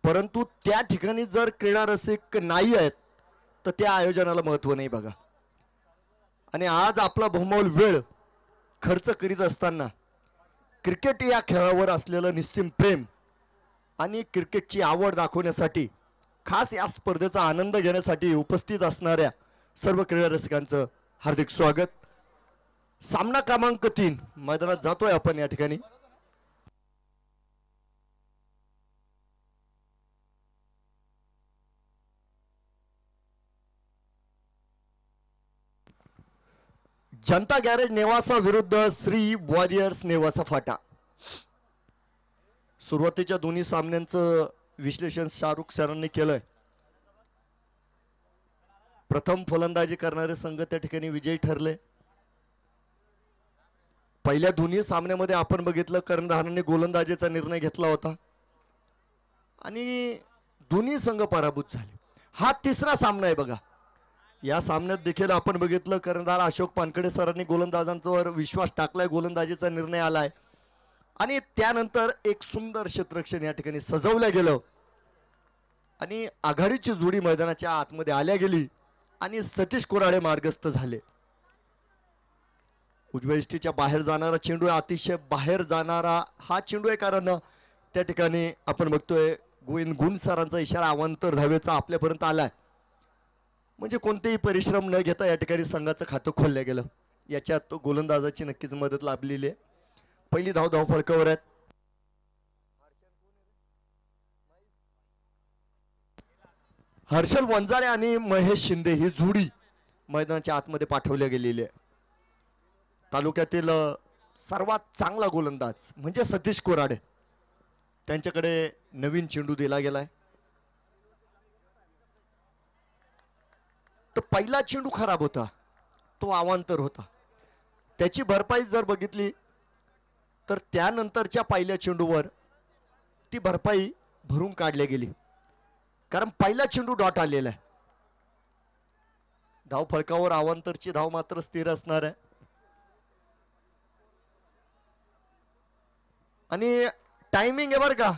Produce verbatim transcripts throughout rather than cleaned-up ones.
परंतु त्या ठिकाणी जर क्रीडा रसिक नाही आहेत तर त्या आयोजनाला महत्त्व नाही बघा. आणि आज आपला बहुमोल वेळ खर्च करीत असताना क्रिकेट या खेळावर असलेलं निस्सीम प्रेम आणि क्रिकेटची आवड दाखवण्यासाठी खास या स्पर्धेचा आनंद घेण्यासाठी उपस्थित असणाऱ्या सर्व क्रीडा रसिकांचं हार्दिक स्वागत. सामना क्रमांक तीन मैदानात जातोय आपण या ठिकाणी. जनता गॅरेज नेवासा विरुद्ध श्री वॉरियर्स नेवासा फाटा. सुरुवातीच्या दोन्ही सामन्यांचं विश्लेषण शाहरुख सरांनी केलंय. प्रथम फलंदाजी करणारे संघ त्या ठिकाणी विजयी ठरले. पहिल्या दोन्ही सामन्यामध्ये आपण बघितलं कर्णधारांनी गोलंदाजीचा निर्णय घेतला होता आणि दोन्ही संघ पराभूत झाले. हा तिसरा सामना आहे बघा. या सामन्यात देखील आपण बघितलं कर्णधार अशोक पानकडे सरांनी गोलंदाजांवर विश्वास टाकलाय, गोलंदाजीचा निर्णय आलाय आणि त्यानंतर एक सुंदर क्षेत्ररक्षण या ठिकाणी सजवलं गेलं आणि आघाडीची जोडी मैदानाच्या आतमध्ये आल्या गेली आणि सतीश कोराडे मार्गस्थ झाले. उजव्या इष्टीच्या बाहेर जाणारा चेंडू अतिशय बाहेर जाणारा हा चेंडू आहे, कारण त्या ठिकाणी आपण बघतोय गोविंद गुण सरांचा इशारा अवांतर धावेचा आपल्यापर्यंत आलाय. म्हणजे कोणतेही परिश्रम न घेता या ठिकाणी संघाचं खातं खोललं गेलं. याच्यात गोलंदाजाची नक्कीच मदत लाभलेली आहे. पहिली धाव धाव फळकावर आहेत. हर्षल वंजारे आणि महेश शिंदे ही जोडी मैदानाच्या आतमध्ये पाठवल्या गेलेली आहे. तालुक्यातील सर्वात चांगला गोलंदाज म्हणजे सतीश कोराडे, त्यांच्याकडे नवीन चेंडू दिला गेलाय. तर पहिला चेंडू खराब होता, तो अवांतर होता. त्याची भरपाई जर बघितली तर त्यानंतरच्या पहिल्या चेंडूवर ती भरपाई भरून काढली गेली, कारण पहिला चेंडू डॉट आलेला आहे. धाव फळकावर अवांतरची धाव मात्र स्थिर असणार आहे. आणि टायमिंग आहे बरं का,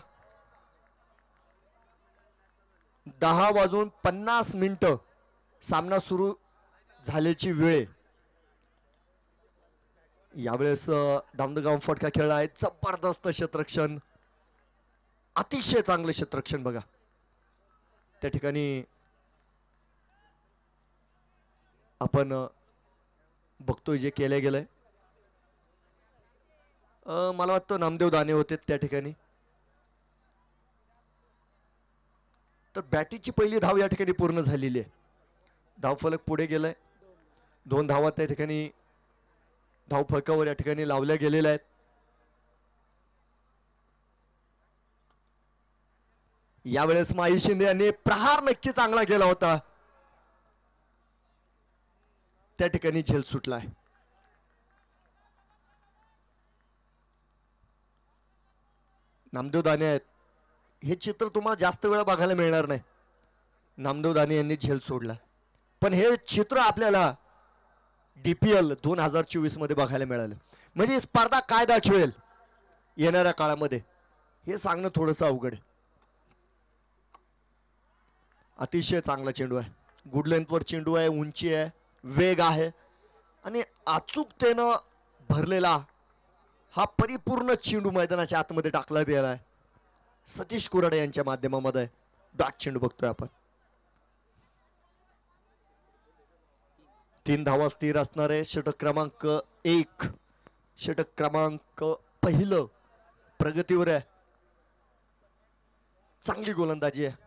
दहा वाजून पन्नास मिनिटं सामना सुरू झाल्याची वेळ. यावेळेस डामदगाव फटका खेळला आहे. जबरदस्त क्षेत्ररक्षण, अतिशय चांगलं क्षेत्ररक्षण बघा. त्या ठिकाणी आपण बघतोय जे केले गेलंय. मला वाटतं नामदेव दाने होते त्या ठिकाणी. तर बॅटीची पहिली धाव या ठिकाणी पूर्ण झालेली आहे. धावफलक पुढे गेलाय. दोन धावा त्या ठिकाणी धावफलकावर या ठिकाणी लावल्या गेलेल्या आहेत. यावेळेस माई शिंदे यांनी प्रहार नक्की चांगला केला होता, त्या ठिकाणी झेल सुटलाय. नामदेव दाने आहेत. हे चित्र तुम्हाला जास्त वेळा बघायला मिळणार नाही. नामदेव दाने यांनी झेल सोडला, पण हे चित्र आपल्याला डीपीएल दोन हजार चोवीस मध्ये बघायला मिळालं. म्हणजे स्पर्धा काय दाखवेल येणाऱ्या काळामध्ये हे सांगणं थोडंसं अवघड आहे. अतिशय चांगला चेंडू आहे, गुड लेंथवर चेंडू आहे, उंची आहे, वेग आहे आणि अचूकतेनं भरलेला हा परिपूर्ण चेंडू मैदानाच्या आतमध्ये टाकला गेला आहे. सतीश कोराडे यांच्या माध्यमामध्ये डॉट चेंडू बघतोय आपण. तीन धावा स्थिर असणारे षटक क्रमांक एक, षटक क्रमांक पहिलं प्रगतीवर आहे. चांगली गोलंदाजी आहे.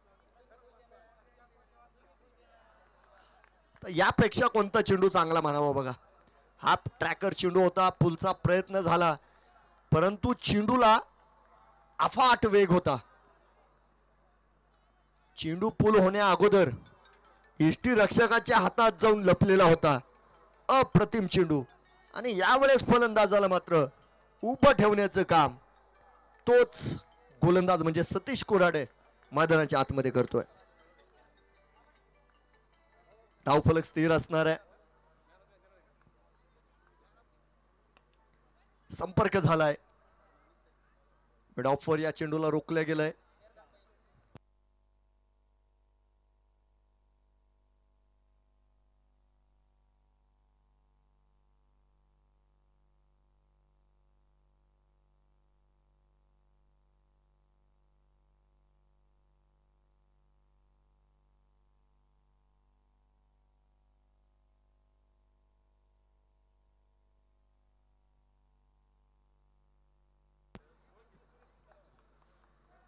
तर यापेक्षा कोणता चेंडू चांगला म्हणावा बघा. हा ट्रॅकर चेंडू होता, पुलचा प्रयत्न झाला, परंतु चेंडूला अफाट वेग होता. चेंडू पूल होण्या अगोदर इष्टी रक्षकाच्या हातात जाऊन लपलेला होता. अप्रतिम चेंडू. आणि यावेळेस फलंदाजाला मात्र उभं ठेवण्याचं काम तोच गोलंदाज म्हणजे सतीश कोराडे मैदानाच्या आतमध्ये करतोय. धावफलक स्थिर असणार आहे. संपर्क झालाय. मिड ऑफवर या चेंडूला रोखल्या गेलंय.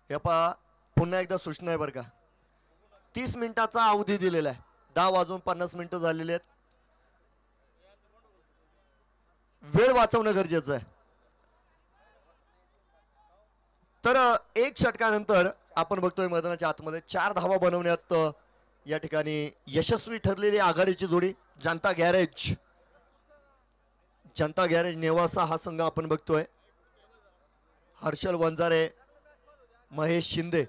हे पहा पुन्हा एकदा सूचना आहे बरं का, तीस मिनिटाचा अवधी दिलेला आहे. दहा वाजून पन्नास मिनिटं झालेले आहेत. वेळ वाचवणं गरजेचं आहे. तर एक षटकानंतर आपण बघतोय मैदानाच्या आतमध्ये चार धावा बनवण्यात या ठिकाणी यशस्वी ठरलेली आघाडीची जोडी जनता गॅरेज. जनता गॅरेज नेवासा हा संघ आपण बघतोय. हर्षल वंजारे, महेश शिंदे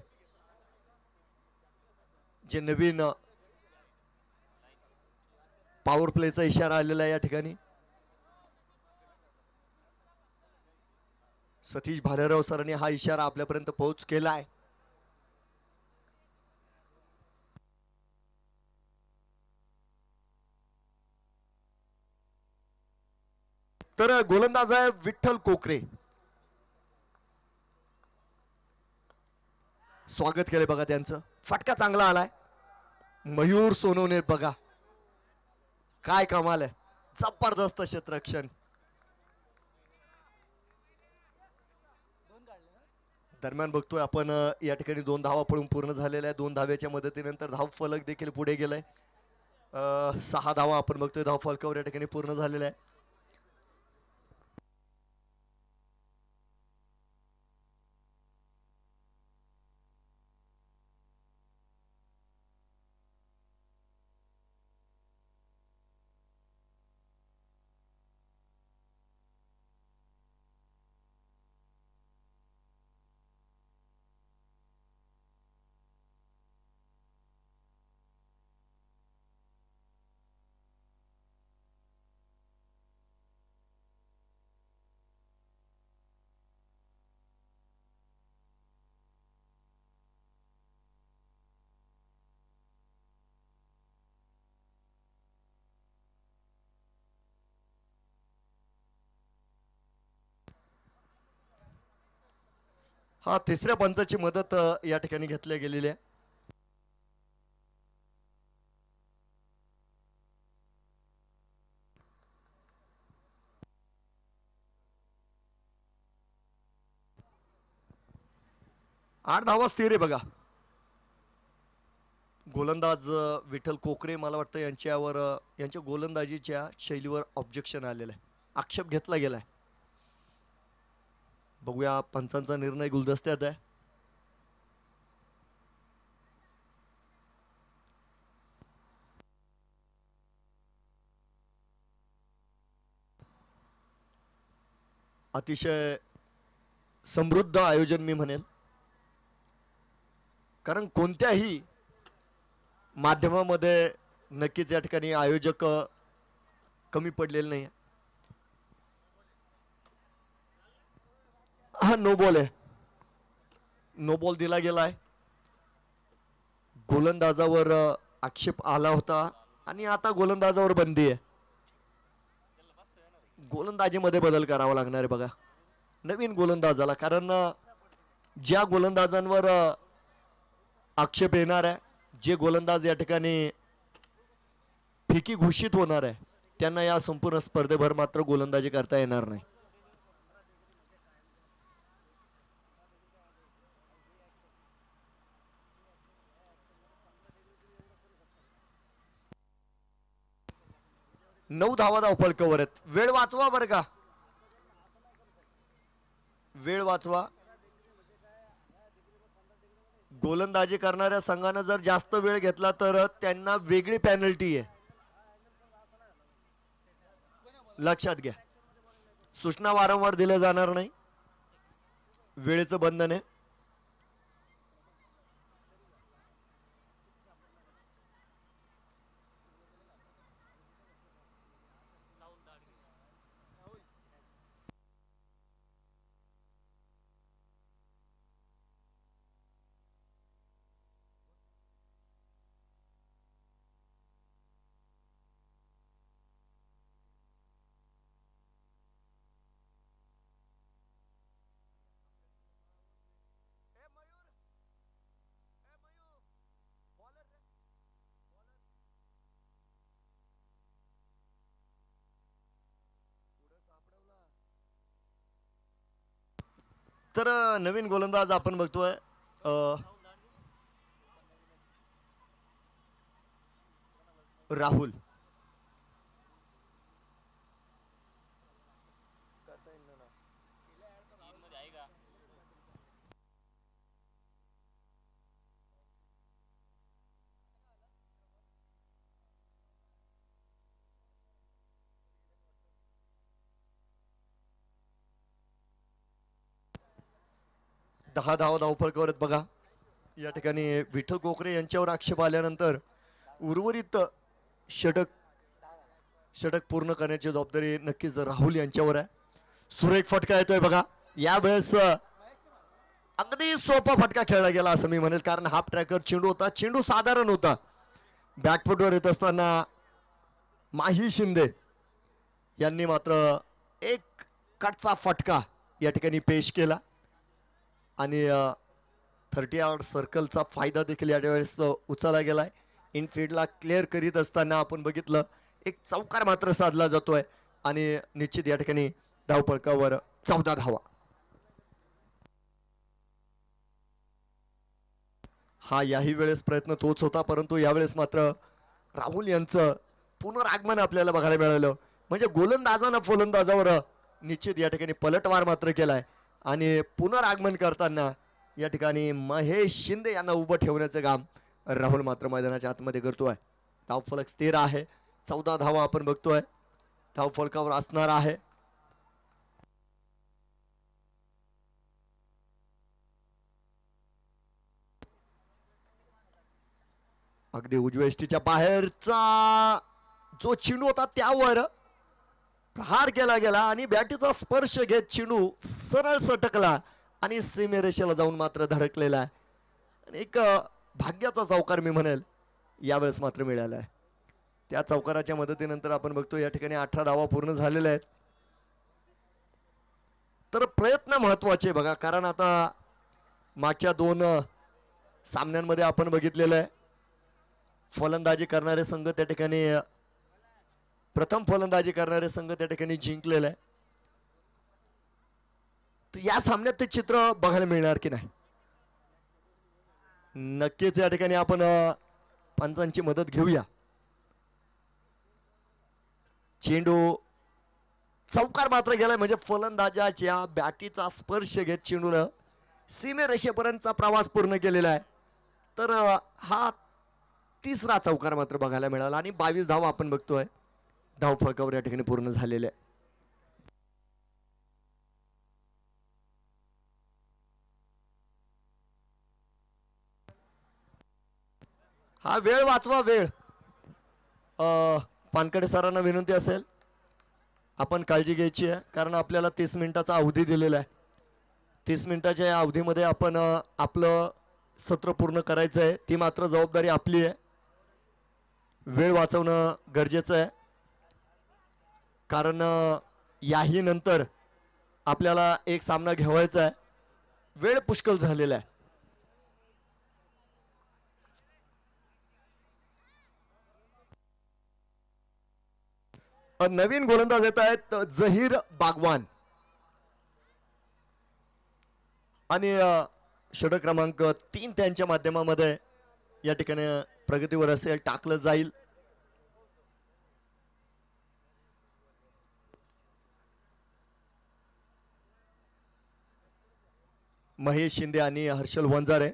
जे नवीन पॉवर प्लेचा इशारा आलेला आहे या ठिकाणी. सतीश भालेराव सरांनी हा इशारा आपल्यापर्यंत पोहोच केला आहे. तर गोलंदाज आहे विठ्ठल कोकरे. स्वागत केले बघा त्यांचं. फटका चांगला आलाय. मयूर सोनवणे बघा काय कमाल आहे. जबरदस्त क्षेत्ररक्षण. दरम्यान बघतोय आपण या ठिकाणी दोन धावा पळून पूर्ण झालेल्या आहे. दोन धाव्याच्या मदतीनंतर धाव फलक देखील पुढे गेलाय. सहा धावा आपण बघतोय धाव फलकावर या ठिकाणी पूर्ण झालेल्या आहे. हा तिसऱ्या पंचाची मदत या ठिकाणी घेतल्या गेलेली आहे. आठ धावा स्थिर आहे बघा. गोलंदाज विठ्ठल कोकरे मला वाटतं यांच्यावर यांच्या गोलंदाजीच्या शैलीवर ऑब्जेक्शन आलेलं आहे. आक्षेप घेतला गेलाय. बघूया पंचांचा निर्णय गुलदस्त्यात आहे. अतिशय समृद्ध आयोजन मी म्हणेल, कारण कोणत्याही माध्यमामध्ये नक्कीच या ठिकाणी आयोजक कमी पडलेले नाही. हा नो बॉल आहे. नो बॉल दिला गेलाय. गोलंदाजावर आक्षेप आला होता आणि आता गोलंदाजावर बंदी आहे. गोलंदाजीमध्ये बदल करावा लागणार आहे बघा नवीन गोलंदाजाला, कारण ज्या गोलंदाजांवर आक्षेप येणार आहे, जे गोलंदाज या ठिकाणी फिकी घोषित होणार आहे, त्यांना या संपूर्ण स्पर्धेभर मात्र गोलंदाजी करता येणार नाही. नऊ धावा धावफलकावर आहेत. वेळ वाचवा बरं का, वेळ वाचवा. गोलंदाजी करणाऱ्या संघानं जर जास्त वेळ घेतला तर त्यांना वेगळी पॅनल्टी आहे, लक्षात घ्या. सूचना वारंवार दिल्या जाणार नाही. वेळेचं बंधन आहे. तर नवीन गोलंदाज आपण बघतोय अ, राहुल दहा धावा धावफळ करत बघा. या ठिकाणी विठ्ठल कोकरे यांच्यावर आक्षेप आल्यानंतर उर्वरित षटक षटक पूर्ण करण्याची जबाबदारी नक्कीच राहुल यांच्यावर आहे. सुरेख फटका येतोय बघा. यावेळेस अगदी सोपा फटका खेळला गेला असं मी म्हणेल, कारण हाफ ट्रॅकर चेंडू होता. चेंडू साधारण होता. बॅकफुटवर येत असताना माही शिंदे यांनी मात्र एक कटचा फटका या ठिकाणी पेश केला आणि थर्टी यार्ड सर्कलचा फायदा देखील या वेळेस उचलला गेलाय. इनफिल्डला क्लिअर करीत असताना आपण बघितलं एक चौकार मात्र साधला जातोय आणि निश्चित या ठिकाणी धावफलकावर चौदा धावा. हा याही वेळेस प्रयत्न तोच होता, परंतु यावेळेस मात्र राहुल यांचं पुनरागमन आपल्याला बघायला मिळालं. म्हणजे गोलंदाजानं फलंदाजावर निश्चित या ठिकाणी पलटवार मात्र केलाय आणि पुनरागमन करताना या ठिकाणी महेश शिंदे यांना उभं ठेवण्याचं काम राहुल मात्र मैदानाच्या आतमध्ये करतोय. धावफलक स्थिर आहे. चौदा धावा आपण बघतोय धावफलकावर असणार आहे. अगदी उजव्या एष्टीच्या बाहेरचा जो चेंडू होता त्यावर प्रहार केला गेला आणि बॅटीचा स्पर्श घेत चेंडू सरळ सटकला आणि सीमेरेषेला जाऊन मात्र धडकलेला आहे. आणि एक भाग्याचा चौकार मी म्हणेल यावेळेस मात्र मिळाला आहे. त्या चौकाराच्या मदतीनंतर आपण बघतो या ठिकाणी अठरा धावा पूर्ण झालेल्या आहेत. तर प्रयत्न महत्वाचे बघा, कारण आता मागच्या दोन सामन्यांमध्ये आपण बघितलेलं आहे फलंदाजी करणारे संघ त्या ठिकाणी प्रथम फलंदाजी करणारे संघ त्या ठिकाणी जिंकलेला आहे. तर या सामन्यात ते चित्र बघायला मिळणार की नाही नक्कीच या ठिकाणी आपण पंचांची मदत घेऊया. चेंडू चौकार मात्र गेलाय, म्हणजे फलंदाजाच्या बॅटीचा स्पर्श घेत चेंडूनं सीमेरेषेपर्यंतचा प्रवास पूर्ण केलेला आहे. तर हा तिसरा चौकार मात्र बघायला मिळाला आणि बावीस धावा आपण बघतोय धावफलकावर या ठिकाणी पूर्ण झालेले आहे. हा वेळ वाचवा वेळ. पानकडे सरांना विनंती असेल आपण काळजी घ्यायची आहे, कारण आपल्याला तीस मिनिटाचा अवधी दिलेला आहे. तीस मिनिटाच्या या अवधीमध्ये आपण आपलं सत्र पूर्ण करायचं आहे. ती मात्र जबाबदारी आपली आहे. वेळ वाचवणं गरजेचं आहे, कारण याही नंतर आपल्याला एक सामना घ्यावायचा आहे. वेळ पुष्कळ झालेला आहे. नवीन गोलंदाज येत आहेत जहीर बागवान आणि षटक क्रमांक तीन त्यांच्या माध्यमामध्ये या ठिकाणी प्रगतीवर असेल टाकलं जाईल. महेश शिंदे आणि हर्षल वंजारे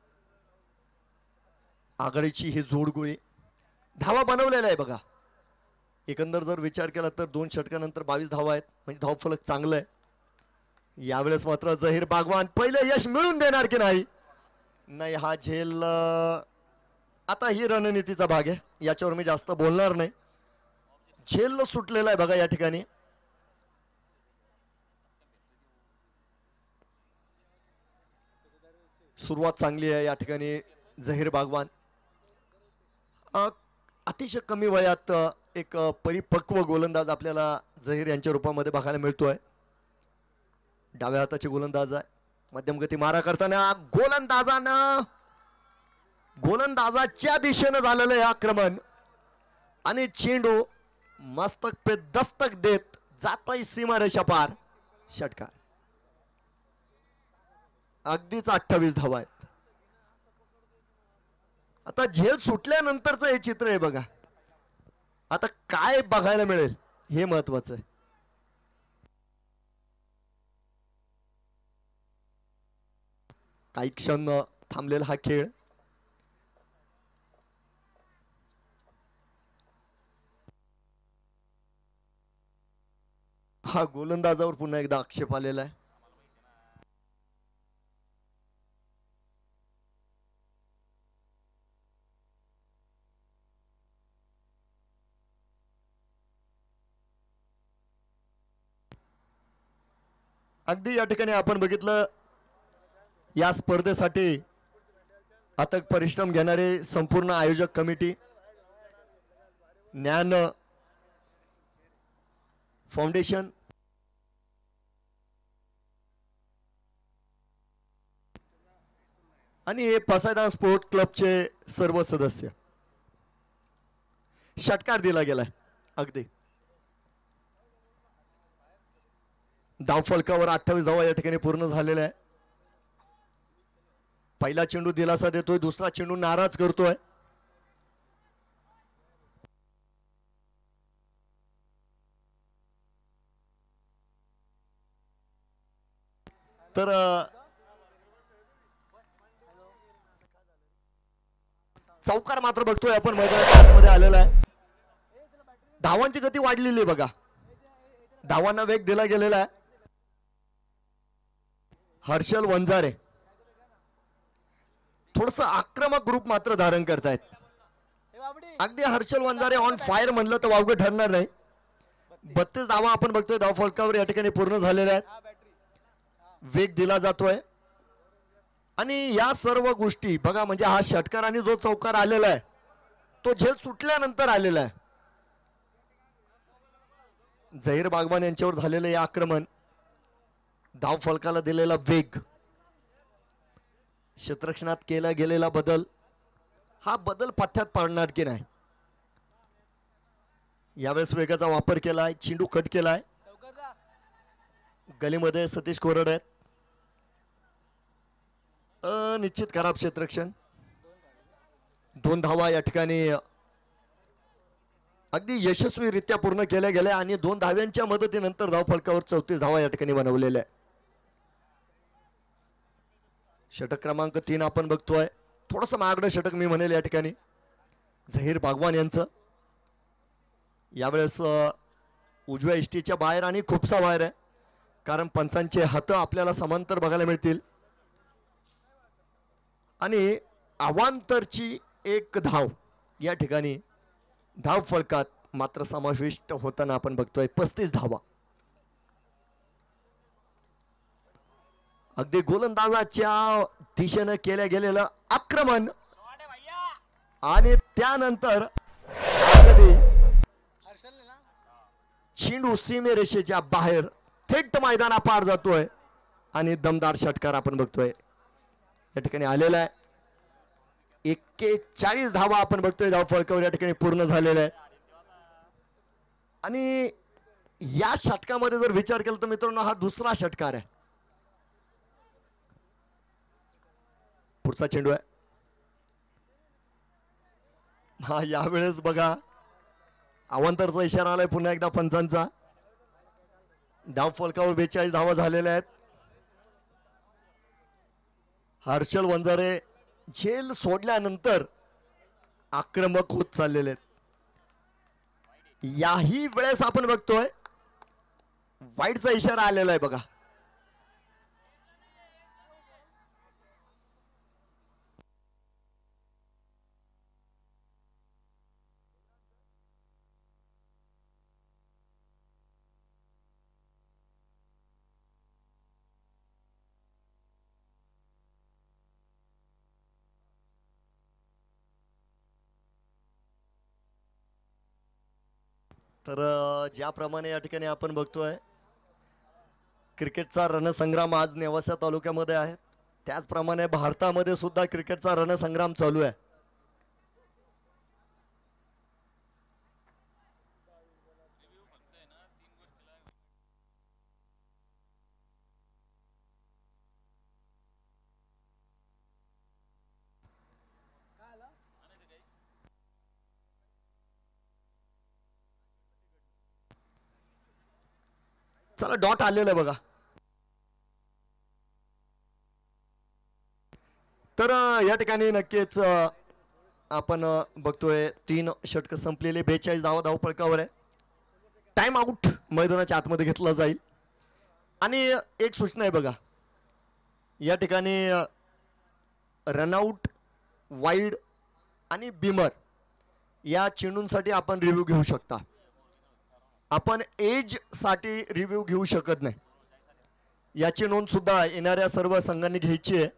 आघाडीची ही जोडगोळी. धावा बनवलेला आहे बघा. एकंदर जर विचार केला तर दोन षटकानंतर बावीस धावा आहेत, म्हणजे धावफलक चांगलं आहे. यावेळेस मात्र जहीर बागवान पहिले यश मिळून देणार की नाही नाही हा झेल. आता ही रणनीतीचा भाग आहे, याच्यावर मी जास्त बोलणार नाही. झेल सुटलेला आहे बघा या ठिकाणी. सुरुवात चांगली आहे या ठिकाणी. जहीर बागवान अतिशय कमी वयात एक परिपक्व गोलंदाज आपल्याला जहीर यांच्या रूपामध्ये बघायला मिळतोय. डाव्या हाताचे गोलंदाज आहे. मध्यम गती मारा करताना गोलंदाजानं गोलंदाजाच्या दिशेनं झालेलं आहे आक्रमण आणि चेंडू मस्तक पे दस्तक देत जातोय सीमारेषा पार. षटकार. अगदीच अठ्ठावीस धावा आहेत. आता झेल सुटल्यानंतरचं हे चित्र आहे बघा. आता काय बघायला मिळेल हे महत्वाचं आहे. काही क्षण थांबलेला हा खेळ. हा गोलंदाजावर पुन्हा एकदा आक्षेप आलेला आहे. अगदी या ठिकाणी आपण बघितलं या स्पर्धेसाठी अथक परिश्रम घेणारे संपूर्ण आयोजक कमिटी, ज्ञान फाउंडेशन आणि हे पसायदान स्पोर्ट क्लबचे सर्व सदस्य. षटकार दिला गेलाय. अगदी धाव फलकावर अठ्ठावीस धावा या ठिकाणी पूर्ण झालेल्या आहे. पहिला चेंडू दिलासा देतोय, दुसरा चेंडू नाराज करतोय. तर चौकार मात्र बघतोय आपण मैदानामध्ये आलेला आहे. धावांची गती वाढलेली आहे बघा. धावांना वेग दिला गेलेला आहे. हर्षल वंजारे थोडस आक्रमक ग्रुप मात्र धारण करतायत. अगदी हर्षल वंजारे ऑन फायर म्हणलं तर वावगं ठरणार नाही. बत्तीस धावा आपण बघतोय धाव फलकावर या ठिकाणी पूर्ण झालेल्या आहेत. वेग दिला जातोय आणि या सर्व गोष्टी बघा म्हणजे हा षटकार आणि जो चौकार आलेला आहे तो झेल सुटल्यानंतर आलेला आहे. झहीर बागवान यांच्यावर झालेलं हे आक्रमण, धाव फलकाला दिलेला वेग, क्षेत्ररक्षणात केला गेलेला बदल, हा बदल पथ्यात पाडणार की नाही. यावेळेस वेगाचा वापर केलाय, चेंडू कट केलाय. गलीमध्ये सतीश कोरड आहेत. अनिश्चित खराब क्षेत्ररक्षण. दोन धावा या ठिकाणी अगदी यशस्वीरित्या पूर्ण केल्या गेल्या आणि दोन धाव्यांच्या मदतीनंतर धाव फलकावर चौतीस धावा या ठिकाणी बनवलेल्या आहे. षटक क्रमांक तीन आपण बघतोय. थोडस महागडं षटक मी म्हणेल या ठिकाणी झहीर बागवान यांचं. यावेळेस उजव्या इष्टीच्या बाहेर आणि खूपसा बाहेर आहे, कारण पंचांचे हात आपल्याला समांतर बघायला मिळतील आणि अवांतरची एक धाव या ठिकाणी धाव फलकात मात्र समाविष्ट होताना आपण बघतोय. पस्तीस धावा. अगदी गोलंदाजाच्या दिशेने केल्या गेलेलं आक्रमण आणि त्यानंतर चेंडू सीमेरेषेच्या बाहेर थेट मैदाना पार जातोय आणि दमदार षटकार आपण बघतोय या ठिकाणी आलेला आहे. एक्केचाळीस धावा आपण बघतोय धाव फलकावर या ठिकाणी पूर्ण झालेला आहे. आणि या षटकामध्ये जर विचार केला तर मित्रांनो हा दुसरा षटकार आहे. पुढचा चेंडू आहे हा. यावेळेस बघा अवांतरचा इशारा आलाय पुन्हा एकदा पंचांचा. धाव फलकावर बेचाळीस धावा झालेल्या आहेत. हर्षल वंजारे झेल सोडल्यानंतर आक्रमक होत चाललेले आहेत. याही वेळेस आपण बघतोय वाईडचा इशारा आलेला आहे बघा. तर ज्याप्रमाणे या ठिकाणी आपण बघतोय क्रिकेटचा रणसंग्राम आज नेवासा तालुक्यामध्ये आहे, त्याचप्रमाणे भारतामध्ये सुद्धा क्रिकेटचा रणसंग्राम चालू आहे. चला डॉट आलेलं आहे बघा. तर या ठिकाणी नक्कीच आपण बघतोय तीन षटक संपलेले, बेचाळीस धावा धाव फलकावर आहे. टाइम आउट मैदानाच्या आतमध्ये घेतला जाईल. आणि एक सूचना आहे बघा, या ठिकाणी रनआउट, वाईड आणि बिमर या चेंडूंसाठी आपण रिव्ह्यू घेऊ शकता. आपण एज साठी रिव्ह्यू घेऊ शकत नाही. याची नोंद सुद्धा येणाऱ्या सर्व संघांनी घ्यायची आहे.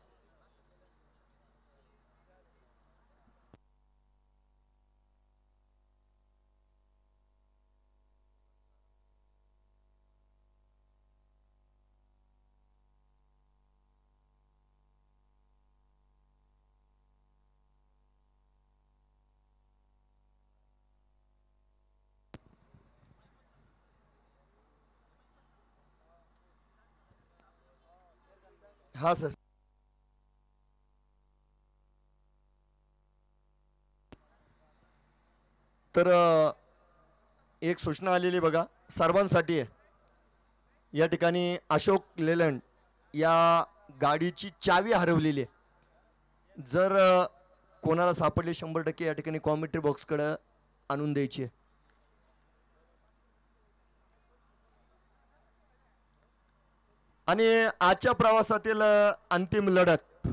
हा सर. तर एक सूचना आलेली बघा सर्वांसाठी आहे. या ठिकाणी अशोक लेलंड या गाडीची चावी हरवलेली आहे. जर कोणाला सापडली शंभर टक्के या ठिकाणी कॉमेंट्री बॉक्सकडे आणून द्यायची आहे. आणि आजच्या प्रवासातील अंतिम लढत,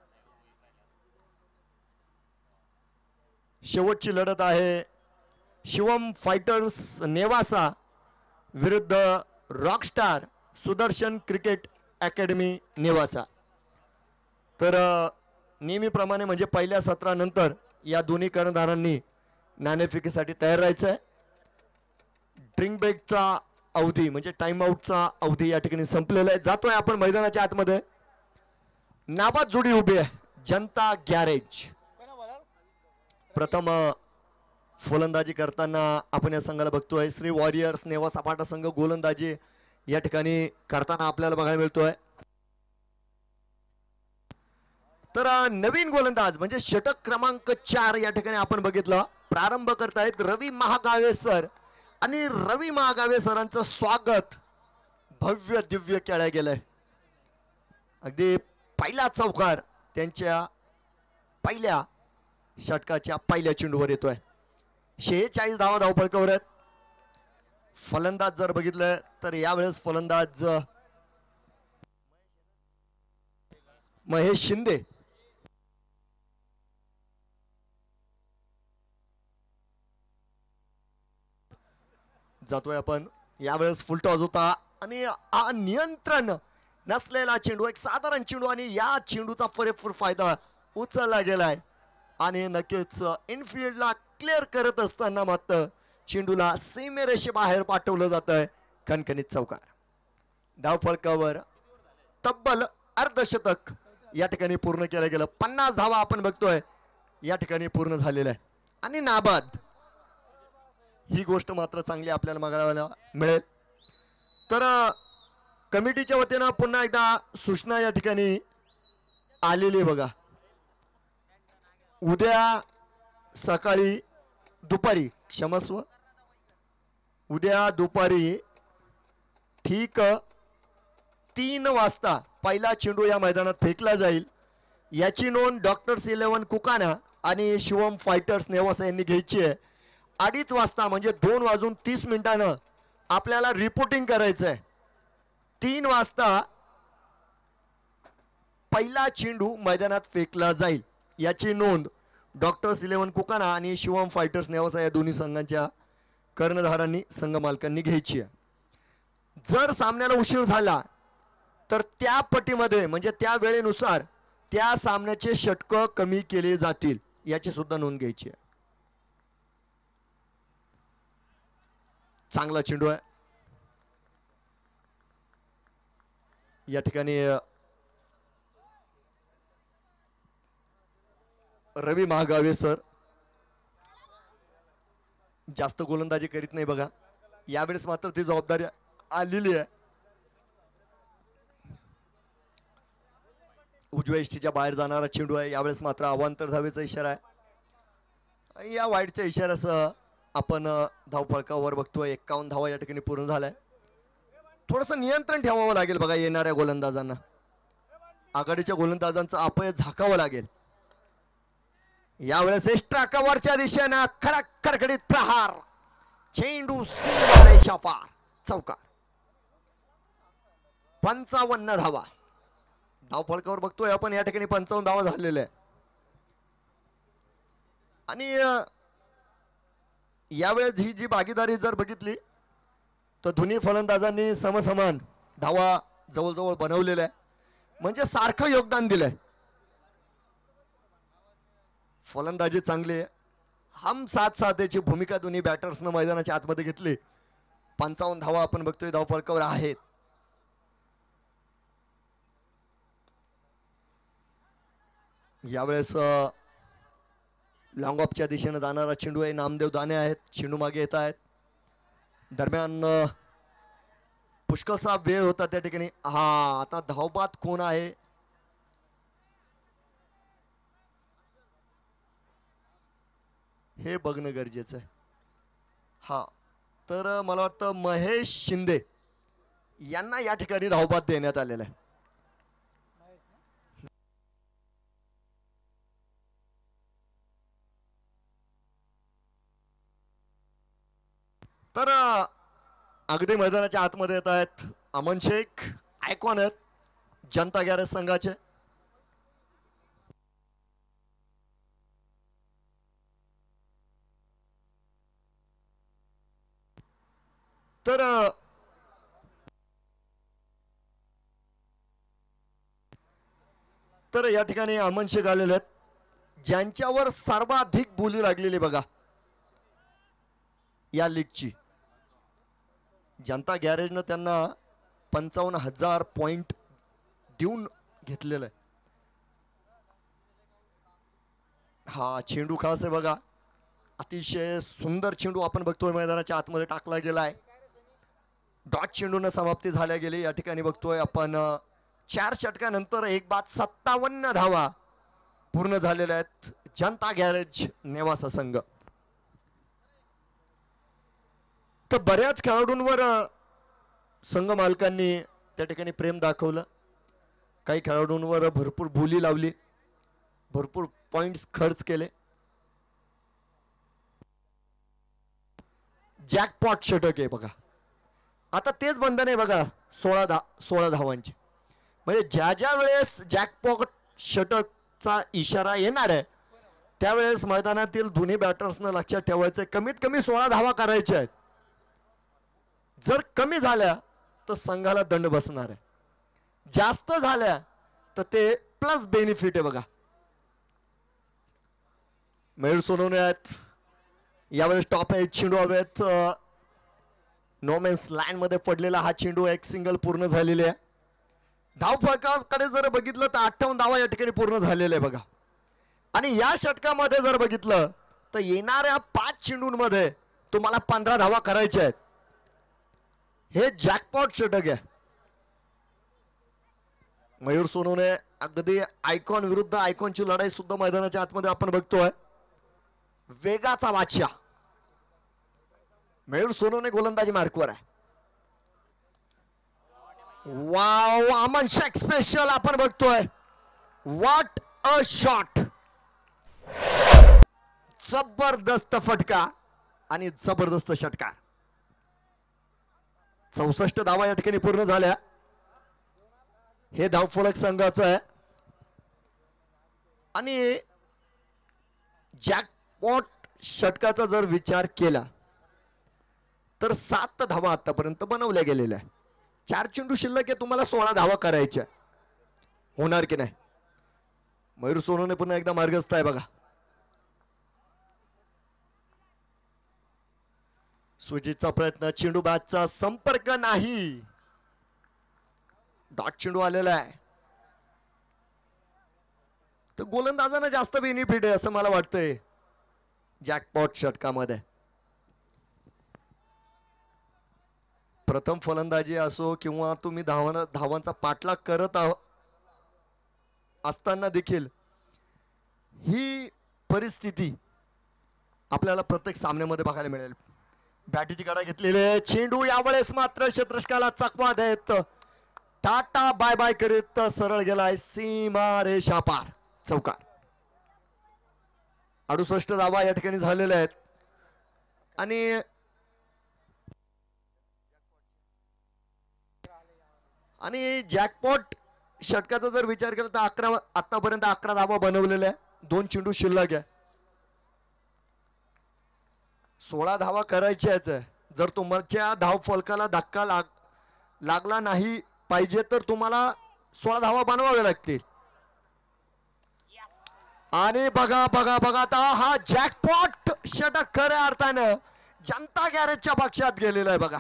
शेवटची लढत आहे शिवम फायटर्स नेवासा विरुद्ध rockstar Sudarshan cricket academy Nevasa. तर नेहमीप्रमाणे म्हणजे पहिल्या सत्रानंतर या दोन्ही कर्णधारांनी नाणेफेकीसाठी तयार राहायचं आहे. ड्रिंक ब्रेकचा अवधी म्हणजे टाइम आउटचा अवधी या ठिकाणी संपलेला आहे. जातोय आपण मैदानाच्या आतमध्ये. नाबाद जोडी उभी आहे, जनता गॅरेज. प्रथम फलंदाजी करताना आपण या संघाला बघतोय. श्री वॉरियर्स नेवासा पाटा संघ गोलंदाजी या ठिकाणी करताना आपल्याला बघायला मिळतोय. तर नवीन गोलंदाज म्हणजे षटक क्रमांक चार या ठिकाणी आपण बघितलं. प्रारंभ करतायत रवी महागावे सर. आणि रवी महागावे सरांचं स्वागत भव्य दिव्य केलं गेलंय. अगदी पहिला चौकार त्यांच्या पहिल्या षटकाच्या पहिल्या चेंडूवर येतोय. शेहेचाळीस धावा धाव फलकावर आहेत. फलंदाज जर बघितलं तर यावेळेस फलंदाज महेश शिंदे. जातोय आपण. यावेळेस फुलटॉस होता आणि नियंत्रण नसलेला चेंडू, एक साधारण चेंडू, आणि या चेंडूचा पुरेपूर फायदा उचलला गेलाय. आणि नक्कीच इनफिल्डला क्लिअर करत असताना मात्र चेंडूला सीमेरेषे बाहेर पाठवलं जात आहे. खणखणीत चौकार. धाव फलकावर तब्बल अर्धशतक या ठिकाणी पूर्ण केलं गेलं. पन्नास धावा आपण बघतोय या ठिकाणी पूर्ण झालेल्या आहे. आणि नाबाद ही गोष्ट मात्र चांगली आपल्याला बघायला मिळेल. तर कमिटीच्या वतीनं पुन्हा एकदा सूचना या ठिकाणी आलेली बघा. उद्या सकाळी दुपारी क्षमस्व उद्या दुपारी ठीक तीन वाजता पहिला चेंडू या मैदानात फेकला जाईल. याची नोंद डॉक्टर्स इलेव्हन कुकाना आणि शिवम फायटर्स नेवासा यांनी घ्यायची आहे. अडीच वाजता म्हणजे दोन वाजून तीस मिनिटानं आपल्याला रिपोर्टिंग करायचं आहे. तीन वाजता पहिला चेंडू मैदानात फेकला जाईल. याची नोंद डॉक्टर्स इलेव्हन कुकाना आणि शिवम फायटर्स नेवासा या दोन्ही संघांच्या कर्णधारांनी संघ मालकांनी घ्यायची आहे. जर सामन्याला उशीर झाला तर त्या पटीमध्ये म्हणजे त्या वेळेनुसार त्या सामन्याचे षटक कमी केले जातील. याची सुद्धा नोंद घ्यायची आहे. चांगला चेंडू आहे या ठिकाणी. रवी महागावे सर जास्त गोलंदाजी करीत नाही बघा. यावेळेस मात्र ती जबाबदारी आलेली आहे. उजव्या इष्टीच्या बाहेर जाणारा चेंडू आहे. यावेळेस मात्र अवांतर धावेचा इशारा आहे. या वाईटच्या इशाऱ्यासह आपण धाव फलकावर बघतोय. एक्कावन्न धावा या ठिकाणी पूर्ण झालाय. थोडंसं नियंत्रण ठेवावं लागेल बघा येणाऱ्या गोलंदाजांना. आघाडीच्या गोलंदाजांचं अपयश झाकावं लागेल. यावेळेस एक्स्ट्रा कव्हरच्या दिशेनं खडक खडखडीत प्रहार, चेंडू सीमा रेषा पार, चौकार. पंचावन्न धावा. धाव फलकावर बघतोय आपण या ठिकाणी पंचावन्न धावा झालेल्या आहे. आणि यावेळेस ही जी भागीदारी जर बघितली तर दोन्ही फलंदाजांनी समसमान धावा जवळजवळ बनवलेल्या आहे, म्हणजे सारखं योगदान दिलंय. फलंदाजी चांगली आहे. हम साथ साथेची भूमिका दोन्ही बॅटर्सनं मैदानाच्या आतमध्ये घेतली. पंचावन्न धावा आपण बघतोय धाव फलकावर आहेत. यावेळेस लॉंग ऑफच्या दिशेनं जाणारा चेंडू आहे. नामदेव दाने आहेत, चेंडू मागे येत आहेत. दरम्यान पुष्कळसा वेळ होता त्या ठिकाणी. हा आता धावबाद कोण आहे हे बघणं गरजेचं आहे. हा तर मला वाटतं महेश शिंदे यांना या ठिकाणी धावबाद देण्यात आलेला आहे. तर अगदी मैदानाच्या आतमध्ये येत आहेत अमन शेख, आयकॉन आहेत जनता गॅरेज संघाचे. तर तर या ठिकाणी अमन शेख आलेले आहेत, ज्यांच्यावर सर्वाधिक बोली लागलेली बघा या लीगची. जनता गॅरेजनं त्यांना पंचावन्न हजार पॉइंट देऊन घेतलेलं आहे. हा चेंडू खास आहे बघा, अतिशय सुंदर चेंडू आपण बघतोय मैदानाच्या आतमध्ये टाकला गेलाय. डॉट चेंडून समाप्ती झाल्या गेली. या ठिकाणी बघतोय आपण चार षटकानंतर एक बाद सत्तावन्न धावा पूर्ण झालेल्या आहेत जनता गॅरेज नेवासा संघ. तर बऱ्याच खेळाडूंवर संघ मालकांनी त्या ठिकाणी प्रेम दाखवलं. काही खेळाडूंवर भरपूर बोली लावली, भरपूर पॉइंट्स खर्च केले. जॅकपॉट षटक आहे बघा. आता तेच बंधन आहे बघा सोळा धा सोळा धावांची. म्हणजे ज्या ज्या वेळेस जॅकपॉट षटकचा इशारा येणार आहे त्यावेळेस मैदानातील दोन्ही बॅटर्सनं लक्षात ठेवायचं कमीत कमी सोळा धावा करायच्या आहेत. जर कमी झाल्या तर संघाला दंड बसणार आहे, जास्त झाल्या तर ते प्लस बेनिफिट आहे बघा. मयूर सोनवणे आहेत यावेळेस टॉप आहे. चेंडू हवेत नोमेन्स लाईन मध्ये पडलेला हा चेंडू एक सिंगल पूर्ण झालेली आहे. धाव फलकाकडे जर बघितलं तर अठ्ठावन्न धावा या ठिकाणी पूर्ण झालेले आहे बघा. आणि या षटकामध्ये जर बघितलं तर येणाऱ्या पाच चेंडूंमध्ये तुम्हाला पंधरा धावा करायच्या आहेत. हे जॅकपॉट षटक आहे. मयूर सोनवणे अगदी आयकॉन विरुद्ध आयकॉनची लढाई सुद्धा मैदानाच्या आतमध्ये आपण बघतोय. वेगाचा बादशाह मयूर सोनवणे गोलंदाजी मार्कवर आहे. वाव, अमन शेख स्पेशल आपण बघतोय. What a shot. जबरदस्त फटका आणि जबरदस्त षटकार. चौसष्ट धावा या ठिकाणी पूर्ण झाल्या. हे धावफलक संघाचं आहे. आणि जॅकपॉट षटकाचा जर विचार केला तर सात धावा आतापर्यंत बनवल्या गेलेल्या आहे. चार चेंडू शिल्लक आहे, तुम्हाला सोळा धावा करायच्या. होणार की नाही. मयूर सोनवणे पुन्हा एकदा मार्गस्थ आहे बघा. सुजितचा प्रयत्न, चेंडू बॅटचा संपर्क नाही. डॉट चेंडू आलेला आहे. तर गोलंदाजांना जास्त बेनिफिट आहे असं मला वाटतंय जॅकपॉट षटकामध्ये. प्रथम फलंदाजी असो किंवा तुम्ही धावा धावांचा पाठलाग करत असताना देखील ही परिस्थिती आपल्याला प्रत्येक सामन्यामध्ये बघायला मिळेल. बॅटीची कडा घेतलेले चेंडू यावेळेस मात्र शतरष्काला चकवा देत टाटा बाय बाय करीत सरळ गेलाय सीमा रेषा पार. चौकार. अडुसष्ट धावा या ठिकाणी झालेल्या आहेत आणि आणि जॅकपॉट षटकाचा जर विचार केला तर अकरा आतापर्यंत अकरा धावा बनवलेल्या आहे. दोन चेंडू शिल्लक आहे. सोळा धावा करायच्याच आहे. जर तुमच्या धाव फलकाला धक्का लाग लागला नाही पाहिजे तर तुम्हाला सोळा धावा बनवाव्या लागतील. आणि बघा बघा बघा आता हा जॅकपॉट षटक खऱ्या अर्थानं जनता गॅरेजच्या पक्षात गेलेला आहे. बघा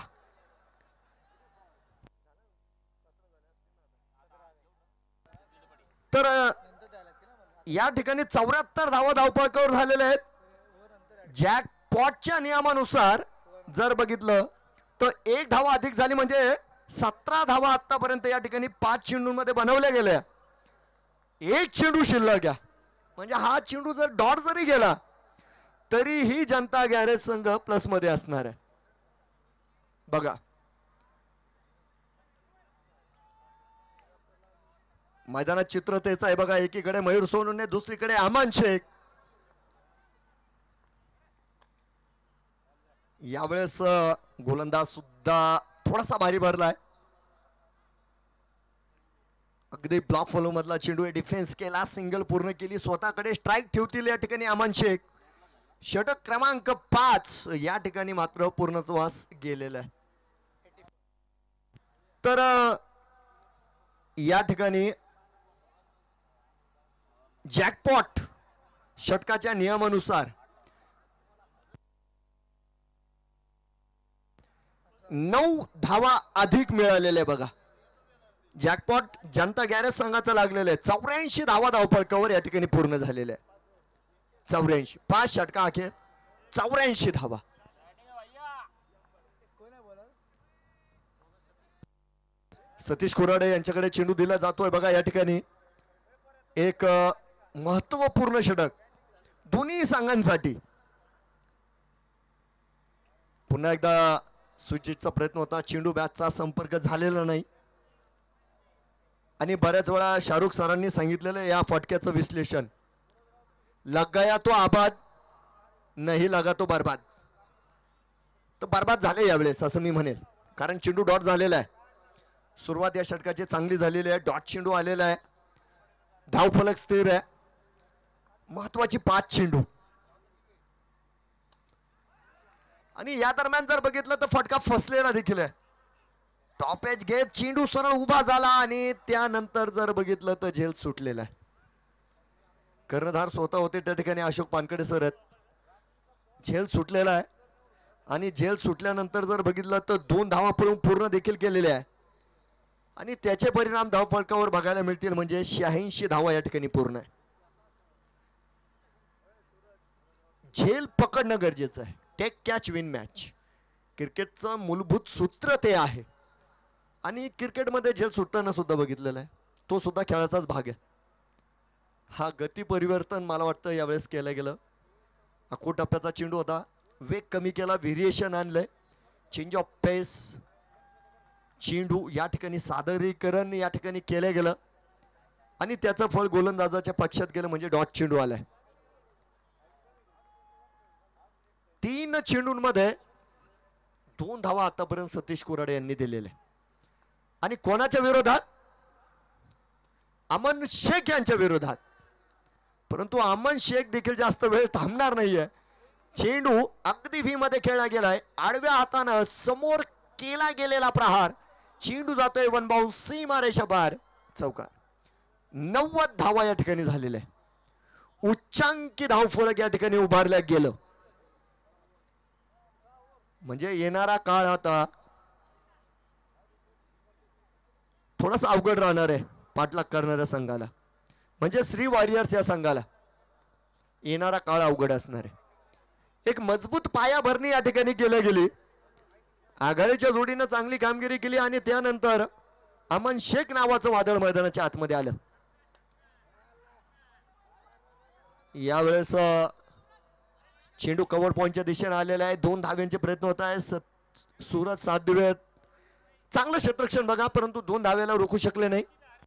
तर या ठिकाणी चौऱ्याहत्तर धावा धावपळकावर झालेले आहेत. जॅकपॉटच्या नियमानुसार जर बघितलं तर एक धावा अधिक झाली म्हणजे सतरा धावा आतापर्यंत या ठिकाणी पाच चेंडूंमध्ये बनवल्या गेल्या. एक चेंडू शिल्लक आहे म्हणजे हा चेंडू जर डॉट जरी गेला तरीही जनता गॅरेज संघ प्लस मध्ये असणार आहे. बघा मैदानात चित्र तेच आहे. बघा एकीकडे मयूर सोनूने दुसरीकडे अमान शेख. यावेळेस गोलंदाज सुद्धा थोडासा भारी भरलाय. अगदी ब्लॉक फॉलो मधला चेंडू डिफेन्स केला सिंगल पूर्ण केली स्वतःकडे स्ट्राईक ठेवतील या ठिकाणी अमान शेख. षटक क्रमांक पाच या ठिकाणी मात्र पूर्णत्वास गेलेला आहे. तर या ठिकाणी जॅकपॉट षटकाच्या नियमानुसार नऊ धावा अधिक मिळालेले. बघा जॅकपॉट जनता गॅरेज संघाचं लागलेलं आहे. चौऱ्याऐंशी धावा धावपळकावर या ठिकाणी पूर्ण झालेले आहे. चौऱ्याऐंशी पाच षटका अखेर चौऱ्याऐंशी धावा. सतीश कोराडे यांच्याकडे चेंडू दिला जातोय. बघा या ठिकाणी एक महत्वपूर्ण षटक दोन्ही संघांसाठी. पुन्हा एकदा स्विचचा प्रयत्न होता. चेंडू बॅटचा संपर्क झालेला नाही आणि बऱ्याच वेळा शाहरुख सरांनी सांगितलेलं या फटक्याचं विश्लेषण लग गया तो आबाद नाही लगा तो बर्बाद. तर बर्बाद झाले यावेळेस असं मी म्हणेल कारण चेंडू डॉट झालेला आहे. सुरुवात या षटकाची चांगली झालेली आहे. डॉट चेंडू आलेला आहे. धावफलक स्थिर आहे. महत्वाची पाच चेंडू आणि या दरम्यान जर बघितलं तर फटका फसलेला देखील आहे. टॉप एज घेत चेंडू सरळ उभा झाला आणि त्यानंतर जर बघितलं तर झेल सुटलेला आहे. कर्णधार स्वतः होते त्या ठिकाणी अशोक पानकडे सर आहेत. झेल सुटलेला आहे आणि झेल सुटल्यानंतर जर बघितलं तर दोन धावा पळून पूर्ण देखील केलेल्या आहे आणि त्याचे परिणाम धावफलकावर बघायला मिळतील म्हणजे शहाऐंशी धावा या ठिकाणी पूर्ण आहे. झेल पकडणं गरजेचं आहे. टेक कॅच विन मॅच क्रिकेटचं मूलभूत सूत्र ते आहे आणि क्रिकेटमध्ये झेल सुटताना सुद्धा बघितलेला आहे. तो सुद्धा खेळाचाच भाग आहे. हा गती परिवर्तन मला वाटतं यावेळेस केलं गेलं. अको टप्प्याचा चेंडू होता. वेग कमी केला. व्हेरिएशन आणलंय. चेंज ऑफ पेस चेंडू या ठिकाणी सादरीकरण या ठिकाणी केलं गेलं आणि त्याचं फळ गोलंदाजाच्या पक्षात गेलं म्हणजे डॉट चेंडू आलाय. तीन चेंडूंमध्ये दोन धावा आतापर्यंत सतीश कोराडे यांनी दिलेले आणि कोणाच्या विरोधात अमन शेख यांच्या विरोधात. परंतु अमन शेख देखील जास्त वेळ थांबणार नाहीये. चेंडू अगदी व्ही मध्ये खेळला गेलाय. आडव्या हातानं समोर केला गेलेला प्रहार चेंडू जातोय वन बाउंस सीमा रेषा पार. चौकार. नव्वद धावा या ठिकाणी झालेल्या आहे. उच्चांकी धावफलक या ठिकाणी उभारल्या गेलं म्हणजे येणारा काळ आता थोडासा अवघड राहणार आहे पाठलाग करणाऱ्या संघाला म्हणजे श्री वॉरियर्स या संघाला येणारा काळ अवघड असणार आहे. एक मजबूत पायाभरणी या ठिकाणी केली गेली. आघाडीच्या जोडीनं चांगली कामगिरी केली आणि त्यानंतर अमन शेख नावाचं वादळ मैदानाच्या आतमध्ये आलं. यावेळेस चेंडू कव्हर पॉईंटच्या दिशेने आलेला आहे. दोन धाव्यांचे प्रयत्न होत आहे. सुरत सात दिवे चांगलं क्षेत्ररक्षण बघा, परंतु दोन धाव्याला रोखू शकले नाही.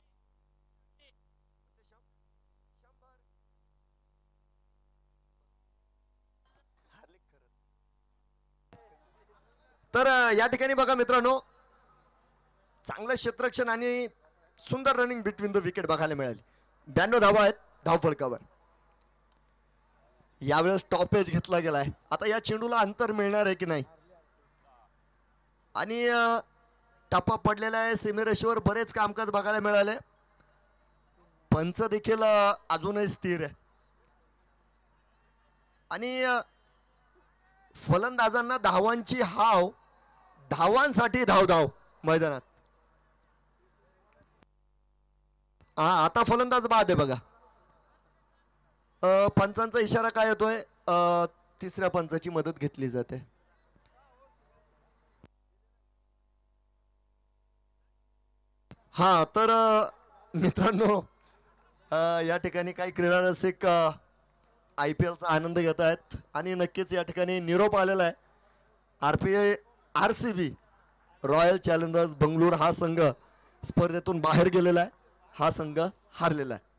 तर या ठिकाणी बघा मित्रांनो, चांगलं क्षेत्ररक्षण आणि सुंदर रनिंग बिटवीन द विकेट बघायला मिळाली. ब्याण्णव धावा आहेत धावफलकावर. यावेळेस स्टॉपेज घेतला गेलाय. आता या चेंडूला अंतर मिळणार आहे की नाही, आणि टप्पा पडलेला आहे. सीमेरेषेवर बरेच कामकाज बघायला मिळाले. पंच देखील अजूनही स्थिर आहे आणि फलंदाजांना धावांची हाव, धावांसाठी धाव धाव मैदानात. हा आता फलंदाज बाद आहे बघा. पंचांचा इशारा काय येतोय? तिसऱ्या पंचाची मदत घेतली जाते. हा तर मित्रांनो, या ठिकाणी काही क्रीडा रसिक आय पी एलचा आनंद घेत आहेत आणि नक्कीच या ठिकाणी निरोप आलेला आहे. R P R C B royal challengers Bangalore हा संघ स्पर्धेतून बाहेर गेलेला आहे. हा संघ हारलेला आहे.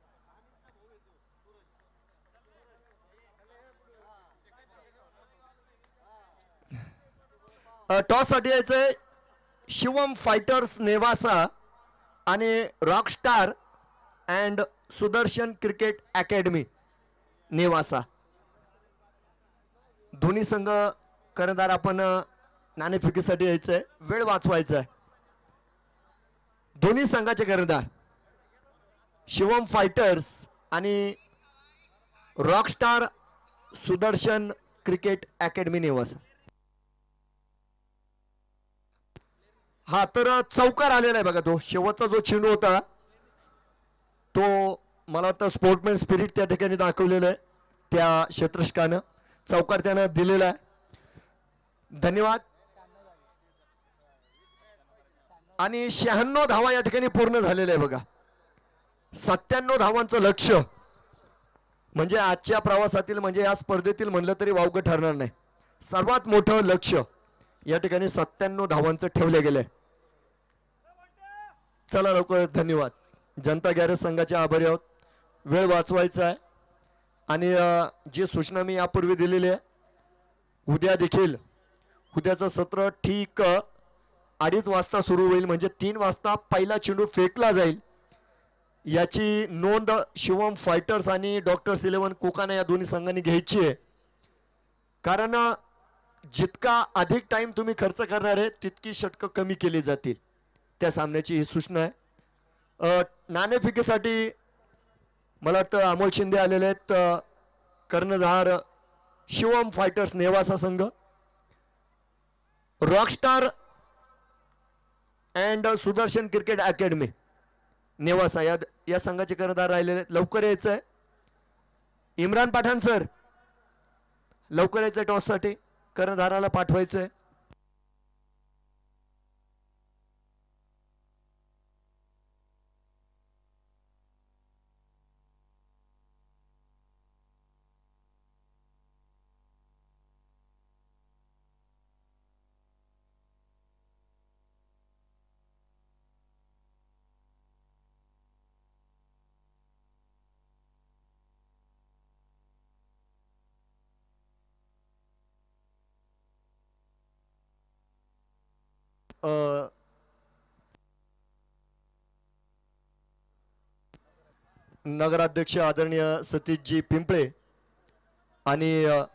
टॉस साठी यायचंय शिवम फायटर्स नेवासा आणि rockstar and Sudarshan cricket academy Nevasa. दोन्ही संघ कर्णधार आपण नाणेफेकीसाठी यायचंय. वेळ वाचवायचा आहे. दोन्ही संघाचे कर्णधार शिवम फायटर्स आणि rockstar Sudarshan cricket academy Nevasa. हा तर चौकार आलेला आहे बघा. तो शेवटचा जो चेंडू होता तो मला वाटतं स्पोर्टमॅन स्पिरिट त्या ठिकाणी दाखवलेलं आहे त्या क्षेत्ररक्षकानं. चौकार त्यानं दिलेला आहे. धन्यवाद. आणि शहाण्णव धावा या ठिकाणी पूर्ण झालेल्या आहे बघा. सत्त्याण्णव धावांचं लक्ष्य म्हणजे आजच्या प्रवासातील म्हणजे या स्पर्धेतील म्हणलं तरी वावगं ठरणार नाही. सर्वात मोठं लक्ष्य या ठिकाणी सत्त्याण्णव धावांचं ठेवले गेले. चला लवकर. धन्यवाद. जनता गॅरेज संघाचे आभारी आहोत. वेळ वाचवायचा आहे आणि जी सूचना मी यापूर्वी दिलेली आहे, उद्या देखील उद्याचं सत्र ठीक अडीच वाजता सुरू होईल. म्हणजे तीन वाजता पहिला चेंडू फेकला जाईल. याची नोंद शिवम फायटर्स आणि डॉक्टर्स इलेव्हन कोकाना या दोन्ही संघांनी घ्यायची आहे. कारण जितका अधिक टाइम तुम्ही खर्च करणार आहे तितकी षटकं कमी केली जातील. त्या सामन्याची ही सूचना आहे. नाणेफेकीसाठी मला वाटतं अमोल शिंदे आलेले आहेत. कर्णधार शिवम फायटर्स नेवासा संघ, rockstar and Sudarshan cricket academy Nevasa या या संघाचे कर्णधार राहिलेले आहेत. लवकर यायचं आहे. इम्रान पठाण सर लवकर यायचं आहे. टॉससाठी कर्णधाराला पाठवायचं आहे. नगराध्यक्ष आदरणीय सतीशजी पिंपळे आणि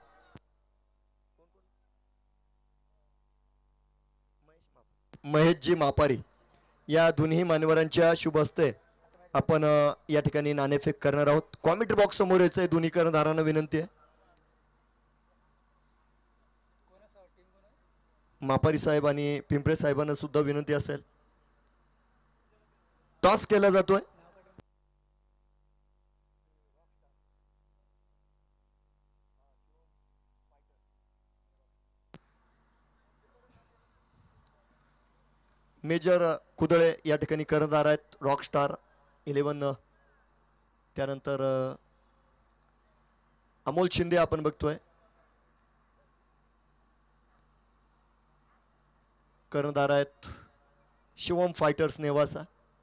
महेशजी मापारी या दोन्ही मान्यवरांच्या शुभ हस्ते आपण या ठिकाणी नाणेफेक करणार आहोत. कॉमेंट्री बॉक्स समोर यायचं आहे. दोन्ही कर्णधारांना विनंती आहे. मापारी साहेब आणि पिंपळे साहेबांना सुद्धा विनंती असेल. टॉस केला जातोय. मेजर कुदळे या ठिकाणी कर्णधार आहेत. Rockstar eleven. त्यानंतर अमोल शिंदे आपण बघतोय. कर्णधार आहेत Shivam fighters Nevasa.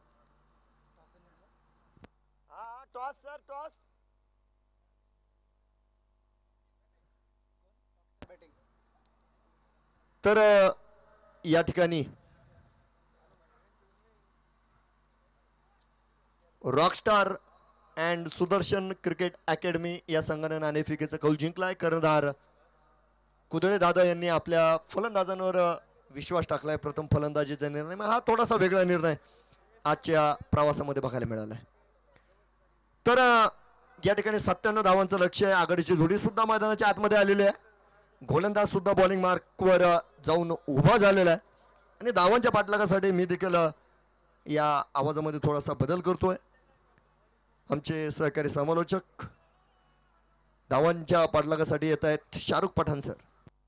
Toss sir toss. तर या ठिकाणी rockstar and Sudarshan cricket academy या संघाने नाणेफेकीचा कौल जिंकलाय. कर्णधार कुदळे दादा यांनी आपल्या फलंदाजांवर विश्वास टाकलाय. प्रथम फलंदाजीचा निर्णय हा थोडासा वेगळा निर्णय आजच्या प्रवासामध्ये बघायला मिळाला आहे. तर या ठिकाणी सत्त्याण्णव धावांचं लक्ष आहे. आघाडीची जोडी सुद्धा मैदानाच्या आतमध्ये आलेली आहे. गोलंदाज सुद्धा बॉलिंग मार्कवर जाऊन उभा झालेला आहे आणि धावांच्या पाठलागासाठी मी देखील या आवाजामध्ये थोडासा बदल करतोय. आमचे सहकारी समालोचक धावांच्या पाठलागासाठी येत आहेत शाहरुख पठाण सर.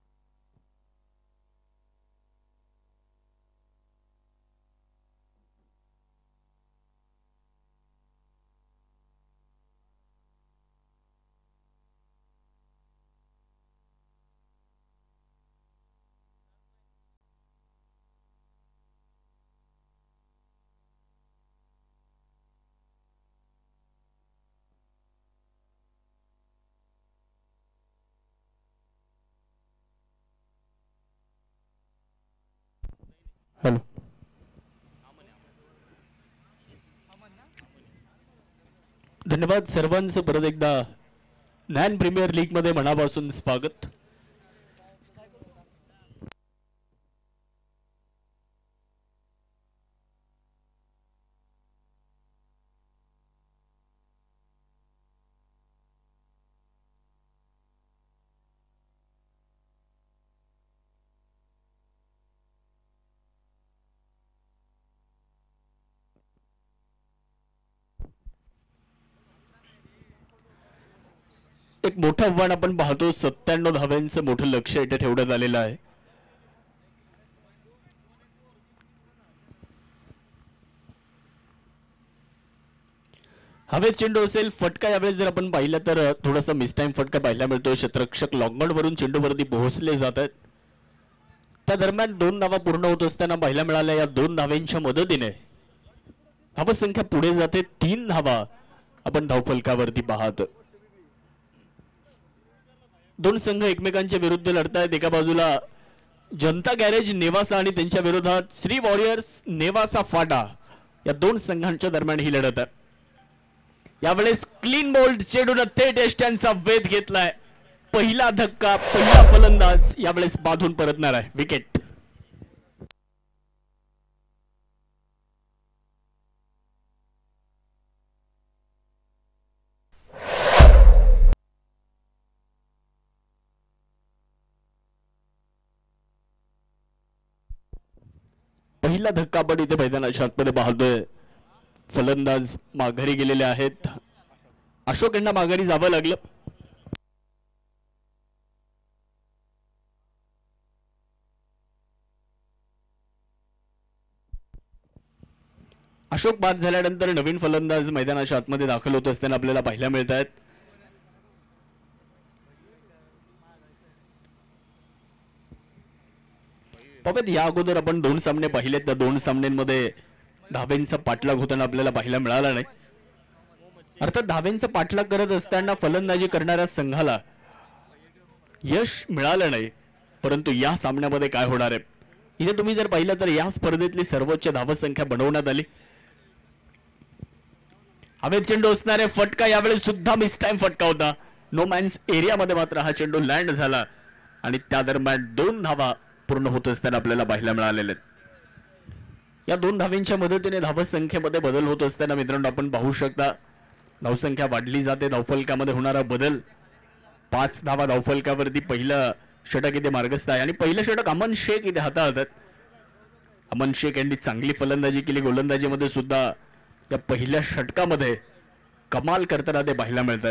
हॅलो. धन्यवाद सर्वांचं परत एकदा नॅन प्रीमियर लीग मध्ये मनापासून स्वागत. एक मोठं आव्हान आपण पाहतो. सत्त्याण्णव धाव्यांचं मोठं लक्ष इथे ठेवण्यात आलेलं आहे. हवेत चेंडू असेल. फटका यावेळेस जर आपण पाहिलं तर थोडासा मिसटाईम फटका पाहायला मिळतोय. क्षेत्ररक्षक लॉंगॉन वरून चेंडूवरती पोहोचले जात आहेत. त्या दरम्यान दोन धावा पूर्ण होत असताना पाहायला मिळाल्या. या दोन धाव्यांच्या मदतीने धावसंख्या पुढे जाते. तीन धावा आपण धावफलकावरती पाहतो. दोन संघ एकमेकांच्या विरुद्ध लढतायत. एका बाजूला जनता गॅरेज नेवासा आणि त्यांच्या विरोधात श्री वॉरियर्स नेवासा फाटा या दोन संघांच्या दरम्यान ही लढत आहे. यावेळेस क्लीन बोल्ड चेंडून थेट यष्ट्यांचा वेध घेतलाय. पहिला धक्का. पहिला फलंदाज यावेळेस बाधून परतणार आहे. विकेट. पहिला धक्का आपण इथे मैदानाच्या आतमध्ये पाहतोय. फलंदाज माघारी गेलेले आहेत. अशोक यांना माघारी जावं लागलं. अशोक बाद झाल्यानंतर नवीन फलंदाज मैदानाच्या आतमध्ये दाखल होत असताना आपल्याला पाहायला मिळत आहेत. बाबत या अगोदर आपण दोन सामने पाहिलेत. त्या दोन सामन्यांमध्ये धावेंचा पाठलाग होताना आपल्याला पाहायला मिळाला नाही. अर्थात धावेंचा पाठलाग करत असताना फलंदाजी करणाऱ्या संघाला यश मिळालं नाही. परंतु या सामन्यामध्ये काय होणार आहे इथे तुम्ही जर पाहिलं तर या स्पर्धेतली सर्वोच्च धावसंख्या बनवण्यात आली. हवेत चेंडू असणारे फटका यावेळी सुद्धा मिसटाईम फटका होता. नो मॅन्स एरियामध्ये मात्र हा चेंडू लँड झाला आणि त्या दरम्यान दोन धावा पूर्ण होत असताना आपल्याला पाहायला मिळालेले. या दोन धावांच्या मदतीने धावसंख्येमध्ये बदल होत असताना मित्रांनो आपण पाहू शकता धावसंख्या वाढली जाते. धावफलकामध्ये होणारा बदल. पाच धावा धावफलकावरती पहिलं षटक इथे मार्गस्थ आहे आणि पहिलं षटक अमन शेख इथे हाताळतात. अमन शेख यांनी चांगली फलंदाजी केली. गोलंदाजीमध्ये सुद्धा या पहिल्या षटकामध्ये कमाल करताना ते पाहायला मिळतात.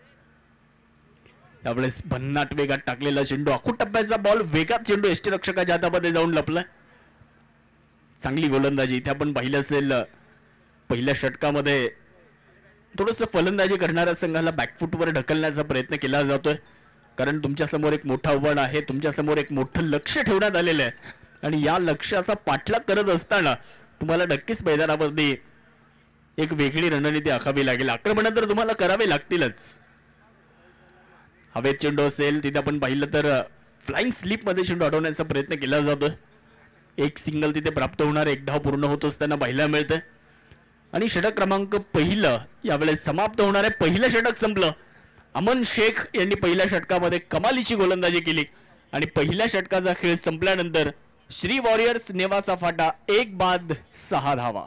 यावेळेस भन्नाट वेगात टाकलेला चेंडू. आखूट टप्प्याचा बॉल वेगात चेंडू यष्टीरक्षकाच्या हातामध्ये जाऊन लपलाय. चांगली गोलंदाजी इथे आपण पाहिलं असेल. पहिल्या षटकामध्ये थोडंसं फलंदाजी करणाऱ्या संघाला बॅकफुटवर ढकलण्याचा प्रयत्न केला जातोय कारण तुमच्या समोर एक मोठं आव्हान आहे. तुमच्या समोर एक मोठं लक्ष ठेवण्यात आलेलं आहे आणि या लक्ष्याचा पाठलाग करत असताना तुम्हाला नक्कीच मैदानावरती एक वेगळी रणनीती आखावी लागेल. आक्रमण तर तुम्हाला करावे लागतीलच. हवेत चेंडू असेल तिथे आपण पाहिलं तर फ्लाइंग स्लिप मध्ये चेंडू अडवण्याचा प्रयत्न केला जातो. एक सिंगल तिथे प्राप्त होणार, एक धाव पूर्ण होत असताना पाहायला मिळतं. आणि षटक क्रमांक पहिलं यावेळेस समाप्त होणार आहे. पहिलं षटक संपलं. अमन शेख यांनी पहिल्या षटकामध्ये कमालीची गोलंदाजी केली आणि पहिल्या षटकाचा खेळ संपल्यानंतर श्री वॉरियर्स नेवासा फाटा एक बाद सहा धावा.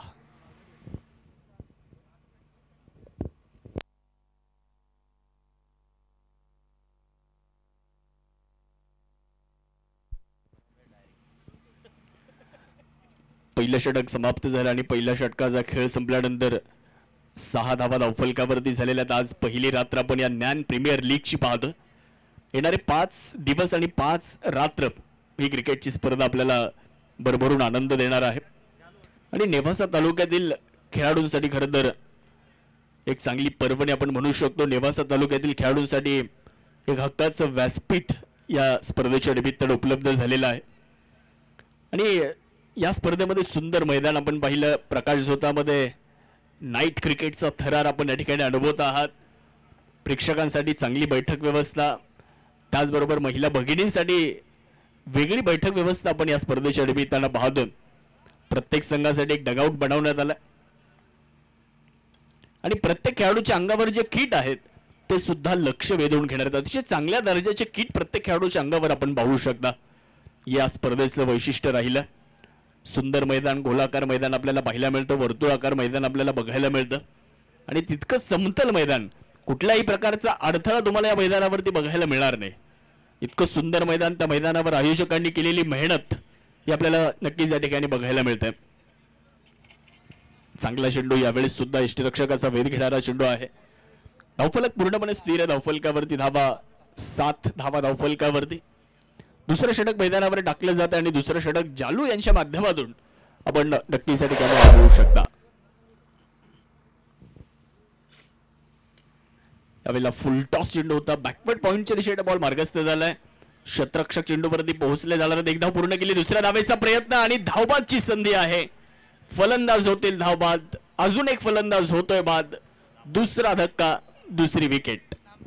पहिलं षटक समाप्त झालं आणि पहिल्या षटकाचा खेळ संपल्यानंतर सहा धावा धावफलकावरती झालेल्या. आज पहिली रात्र आपण या ज्ञान प्रीमियर लीगची पाहतो. येणारे पाच दिवस आणि पाच रात्र ही क्रिकेटची स्पर्धा आपल्याला भरभरून आनंद देणार आहे. आणि नेवासा तालुक्यातील खेळाडूंसाठी खरं तर एक चांगली पर्वणी आपण म्हणू शकतो. नेवासा तालुक्यातील खेळाडूंसाठी एक हक्काचं व्यासपीठ या स्पर्धेच्या निमित्तानं उपलब्ध झालेलं आहे. आणि या स्पर्धेमध्ये सुंदर मैदान आपण पाहिलं. प्रकाश झोतामध्ये नाईट क्रिकेटचा थरार आपण या ठिकाणी अनुभवत आहात. प्रेक्षकांसाठी चांगली बैठक व्यवस्था, त्याचबरोबर महिला भगिनींसाठी वेगळी बैठक व्यवस्था आपण या स्पर्धेच्या निमित्तानं पाहतो. प्रत्येक संघासाठी एक डगआउट बनवण्यात आलं आणि प्रत्येक खेळाडूच्या अंगावर जे किट आहेत ते सुद्धा लक्ष वेधून घेण्यात. अतिशय चांगल्या दर्जाचे किट प्रत्येक खेळाडूच्या अंगावर आपण पाहू शकता. या स्पर्धेचं वैशिष्ट्य राहिलं. सुंदर मैदान, गोलाकार मैदान आपल्याला पाहायला मिळतं, वर्तुळाकार मैदान आपल्याला बघायला मिळतं आणि तितकं समतल मैदान. कुठल्याही प्रकारचा अडथळा तुम्हाला या मैदानावरती बघायला मिळणार नाही. इतकं सुंदर मैदान, त्या मैदानावर आयोजकांनी केलेली मेहनत ही आपल्याला नक्कीच या ठिकाणी बघायला मिळते. चांगला चेंडू यावेळेस सुद्धा यष्टीरक्षकाचा वेध घेणारा चेंडू आहे. धावफलक पूर्णपणे स्थिर आहे. धावफलकावरती धावा सात धावा धावफलकावरती. दुसरं षटक मैदानावर टाकलं जातं आणि दुसरं षटक जालू यांच्या माध्यमातून आपण नक्कीच या ठिकाणी अनुभवू शकता. यावेळेला फुल टॉस चेंडू होता. बॅकवर्ड पॉइंटच्या दिशेने बॉल मार्गस्थ झालाय. शतरक्षक चेंडूवरती पोहोचले जाणार. एक धाव पूर्ण केली. दुसऱ्या धावेचा प्रयत्न आणि धावबादची संधी आहे. फलंदाज होतील धावबाद. अजून एक फलंदाज होतोय बाद. दुसरा धक्का, दुसरी विकेट.